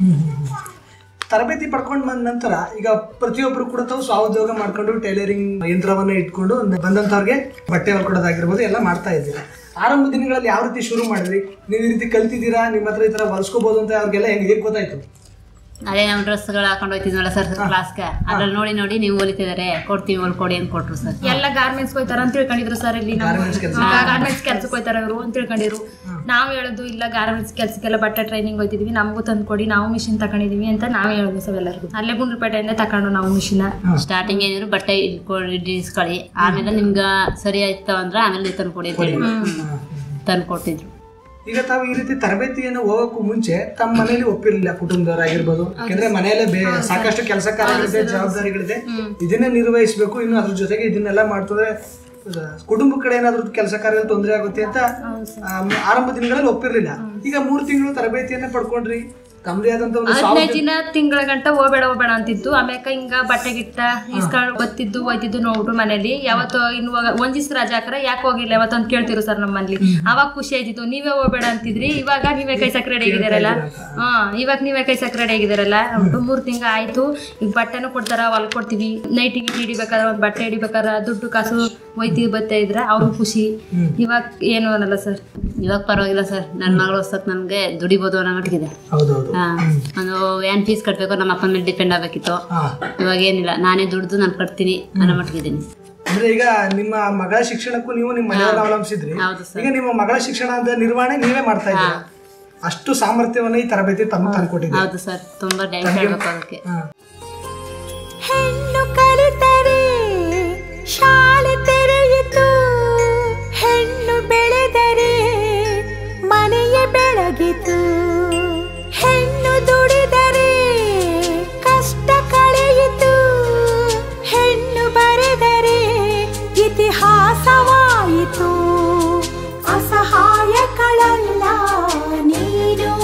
ತರಬೇತಿ ಪಡ್ಕೊಂಡು ಬಂದ ನಂತರ ಈಗ ಪ್ರತಿಯೊಬ್ಬರು ಕೂಡ ತಾವು ಸ್ವಾಉದ್ಯೋಗ ಮಾಡ್ಕೊಂಡು ಟೈಲರಿಂಗ್ ಯಂತ್ರವನ್ನ ಇಟ್ಕೊಂಡು ಬಂದಂತವ್ರಿಗೆ ಬಟ್ಟೆ ಹೊಲ್ಕೊಡೋದಾಗಿರ್ಬೋದು ಎಲ್ಲ ಮಾಡ್ತಾ ಇದ್ದೀರಾ. ಆರಂಭ ದಿನಗಳಲ್ಲಿ ಯಾವ ರೀತಿ ಶುರು ಮಾಡಿದ್ರಿ? ನೀವು ಈ ರೀತಿ ಕಲ್ತಿದ್ದೀರಾ, ನಿಮ್ಮ ಹತ್ರ ಈ ತರ ಹೊಲ್ಸ್ಕೋಬಹುದು ಅಂತ ಅವ್ರಿಗೆಲ್ಲ ಹೆಂಗೆ ಹೇಗೆ ಗೊತ್ತಾಯ್ತು? ಅದೇ ನಾವು ಡ್ರೆಸ್ಗಳು ಹಾಕೊಂಡು ಹೋಗ್ತಿದ್ವಲ್ಲ ಸರ್ ಕ್ಲಾಸ್ಗೆ, ಅದ್ರಲ್ಲಿ ನೋಡಿ ನೋಡಿ ನೀವು ಹೊಲಿತಿದಾರೆ ಕೊಡ್ತೀವಿ ಹೊಲ್ಕೊಡಿ ಅಂತ ಕೊಟ್ರು ಸರ್. ಎಲ್ಲ ಗಾರ್ಮೆಂಟ್ಸ್ ಹೋಯ್ತಾರ ಅಂತ ತಿಳ್ಕೊಂಡಿದ್ರು ಸರ್. ಇಲ್ಲಿ ಗಾರ್ಮೆಂಟ್ಸ್ ಕೆಲ್ಸಕ್ಕೆ ಹೋಯ್ತಾರ ಇವರು ಅಂತ ತಿಳ್ಕೊಂಡಿರು. ನಾವು ಹೇಳುದು ಇಲ್ಲ ಗಾರ್ಮೆಂಟ್ಸ್ ಕೆಲ್ಸಕ್ಕೆಲ್ಲ ಬಟ್ಟೆ ಟ್ರೈನಿಂಗ್ ಹೋಯ್ತಿದ್ವಿ, ನಮಗೂ ತಂದು ಕೊಡಿ, ನಾವು ಮಿಷಿನ್ ತಗೊಂಡಿದೀವಿ ಅಂತ ನಾವೇ ಹೇಳುದು ಸರ್ ಎಲ್ಲರಿಗೂ. ಅಲ್ಲೇ ಗುಂಡ್ಲುಪೇಟೆಯಿಂದ ತಗೊಂಡು ನಾವು ಮಿಷಿನ್. ಸ್ಟಾರ್ಟಿಂಗ್ ಏನಿದ್ರು ಬಟ್ಟೆ ಇಸ್ಕೊಳ್ಳಿ, ಆಮೇಲೆ ನಿಮ್ಗೆ ಸರಿ ಆಯ್ತು ಅಂದ್ರೆ ಆಮೇಲೆ ತಂದು ಕೊಡಿ ಅಂತ ಹೇಳಿ ತಂದು ಕೊಟ್ಟಿದ್ರು. ಈಗ ತಾವು ಈ ರೀತಿ ತರಬೇತಿಯನ್ನು ಹೋಗೋಕ್ಕೂ ಮುಂಚೆ ತಮ್ಮ ಮನೇಲಿ ಒಪ್ಪಿರ್ಲಿಲ್ಲ ಕುಟುಂಬದವರಾಗಿರ್ಬೋದು, ಯಾಕಂದ್ರೆ ಮನೆಯಲ್ಲೇ ಸಾಕಷ್ಟು ಕೆಲಸ ಕಾರ್ಯಗಳಿದೆ, ಜವಾಬ್ದಾರಿಗಳಿದೆ, ಇದನ್ನೇ ನಿರ್ವಹಿಸಬೇಕು, ಇನ್ನು ಅದ್ರ ಜೊತೆಗೆ ಇದನ್ನೆಲ್ಲ ಮಾಡ್ತಂದ್ರೆ ಕುಟುಂಬ ಕಡೆ ಏನಾದ್ರೂ ಕೆಲಸ ಕಾರ್ಯಗಳು ತೊಂದರೆ ಆಗುತ್ತೆ ಅಂತ ಆರಂಭ ದಿನಗಳಲ್ಲಿ ಒಪ್ಪಿರ್ಲಿಲ್ಲ. ಈಗ ಮೂರು ತಿಂಗಳು ತರಬೇತಿಯನ್ನ ಪಡ್ಕೊಂಡ್ರಿ, ತಮ್ಮದೇ ಆದಂತ ಒಂದು ಹದಿನೈದು ದಿನ ತಿಂಗಳ ಗಂಟ ಹೋಗ್ಬೇಡ ಹೋಗ್ಬೇಡ ಅಂತಿತ್ತು. ಆಮ್ಯಾಕ ಹಿಂಗ ಬಟ್ಟೆ ಗಿಟ್ಟ ಇಸ್ಕೊಂಡು ಬತ್ತಿದ್ದು ಹೋಯ್ತಿದ್ದು ನೋಡ್ಬಿಟ್ಟು ಮನೇಲಿ ಯಾವತ್ತು ಇನ್ನು ಒಂದ್ ದಿವ್ಸ ರಜಾ ಹಾಕ್ರೆ ಯಾಕೆ ಹೋಗಿಲ್ಲ ಯಾವತ್ತು ಅಂತ ಕೇಳ್ತಿರು ಸರ್ ನಮ್ಮ ಮನೇಲಿ. ಅವಾಗ ಖುಷಿ ಆಯ್ತಿತ್ತು, ನೀವೇ ಹೋಗ್ಬೇಡ ಅಂತಿದ್ರಿ, ಇವಾಗ ನೀವೇ ಕೈ ಸಕ್ ರೆಡಿ ಆಗಿದಾರಲ್ಲ. ಹಾ ಇವಾಗ ನೀವೇ ಕೈ ಸಕ್ ರೆಡಿ ಆಗಿದಾರಲ್ಲ ಅಂದ್ಬಿಟ್ಟು ಮೂರ್ ತಿಂಗಳ ಆಯ್ತು. ಈಗ ಬಟ್ಟೆನೂ ಕೊಡ್ತಾರ, ಹೊಲ್ ಕೊಡ್ತೀವಿ, ನೈಟಿಗೆ ಹಿಡಿಬೇಕಾದ್ರೆ ಒಂದ್ ಬಟ್ಟೆ ಹಿಡಿಬೇಕಾದ್ರೆ ದುಡ್ಡು ಕಾಸು ಹೋಯ್ತಿವಿ ಬತ್ತಾ ಇದ್ರ ಅವ್ರು ಖುಷಿ. ಇವಾಗ ಏನು ಅನ್ನಲ್ಲ ಸರ್. ಇವಾಗ ಪರವಾಗಿಲ್ಲ ಸರ್, ನನ್ನ ಮಗಳು ಹೊಸಕ್ ನನ್ಗೆ ದುಡಿಬೋದು ಅನ್ನೋ ಮಟ್ಟಿಗಿದೆ. ಹಾ ಒಂದು ವ್ಯಾನ್ ಫೀಸ್ ಕಟ್ಬೇಕು, ನಮ್ಮ ಅಪ್ಪನ ಮೇಲೆ ಡಿಪೆಂಡ್ ಆಗ್ಬೇಕಿತ್ತು. ಇವಾಗ ಏನಿಲ್ಲ, ನಾನೇ ದುಡ್ದು ನಾನು ಕಟ್ತೀನಿ ಅನ್ನೋ ಮಟ್ಟಿಗಿದ್ದೀನಿ. ಅಂದ್ರೆ ಈಗ ನಿಮ್ಮ ಮಗಳ ಶಿಕ್ಷಣಕ್ಕೂ ನೀವು ನಿಮ್ಮ ಮನೆಯವ್ರನ್ನ ಅವಲಂಬಿಸಿದ್ರಿ, ಈಗ ನಿಮ್ಮ ಮಗಳ ಶಿಕ್ಷಣದ ನಿರ್ವಹಣೆ ನೀವೇ ಮಾಡ್ತಾ ಇದ್ದೀರಾ. ಅಷ್ಟು ಸಾಮರ್ಥ್ಯವನ್ನ ಈ ತರಬೇತಿ ತಮ್ಮ ತಂದ್ಕೊಟ್ಟಿದ್ದೀವಿ. ಹೌದು ಸರ್, ತುಂಬಾ ಡ್ಯಾನ್ಸ್ ಹೇಳ್ಬೇಕು ಅದಕ್ಕೆ. ಹೆಣ್ಣು ಕಲಿತರೆ ಶಾಲೆ ತೆರೆಯಿತು, ಹೆಣ್ಣು ಬೆಳೆದರೆ ಮನೆಯ ಬೆಳಗಿತು, ಹೆಣ್ಣು ದುಡಿದರೆ ಕಷ್ಟ ಕಳೆಯಿತು, ಹೆಣ್ಣು ಬರೆದರೆ ಇತಿಹಾಸವಾಯಿತು, ಅಸಹಾಯಕಳಲ್ಲ ನೀನು,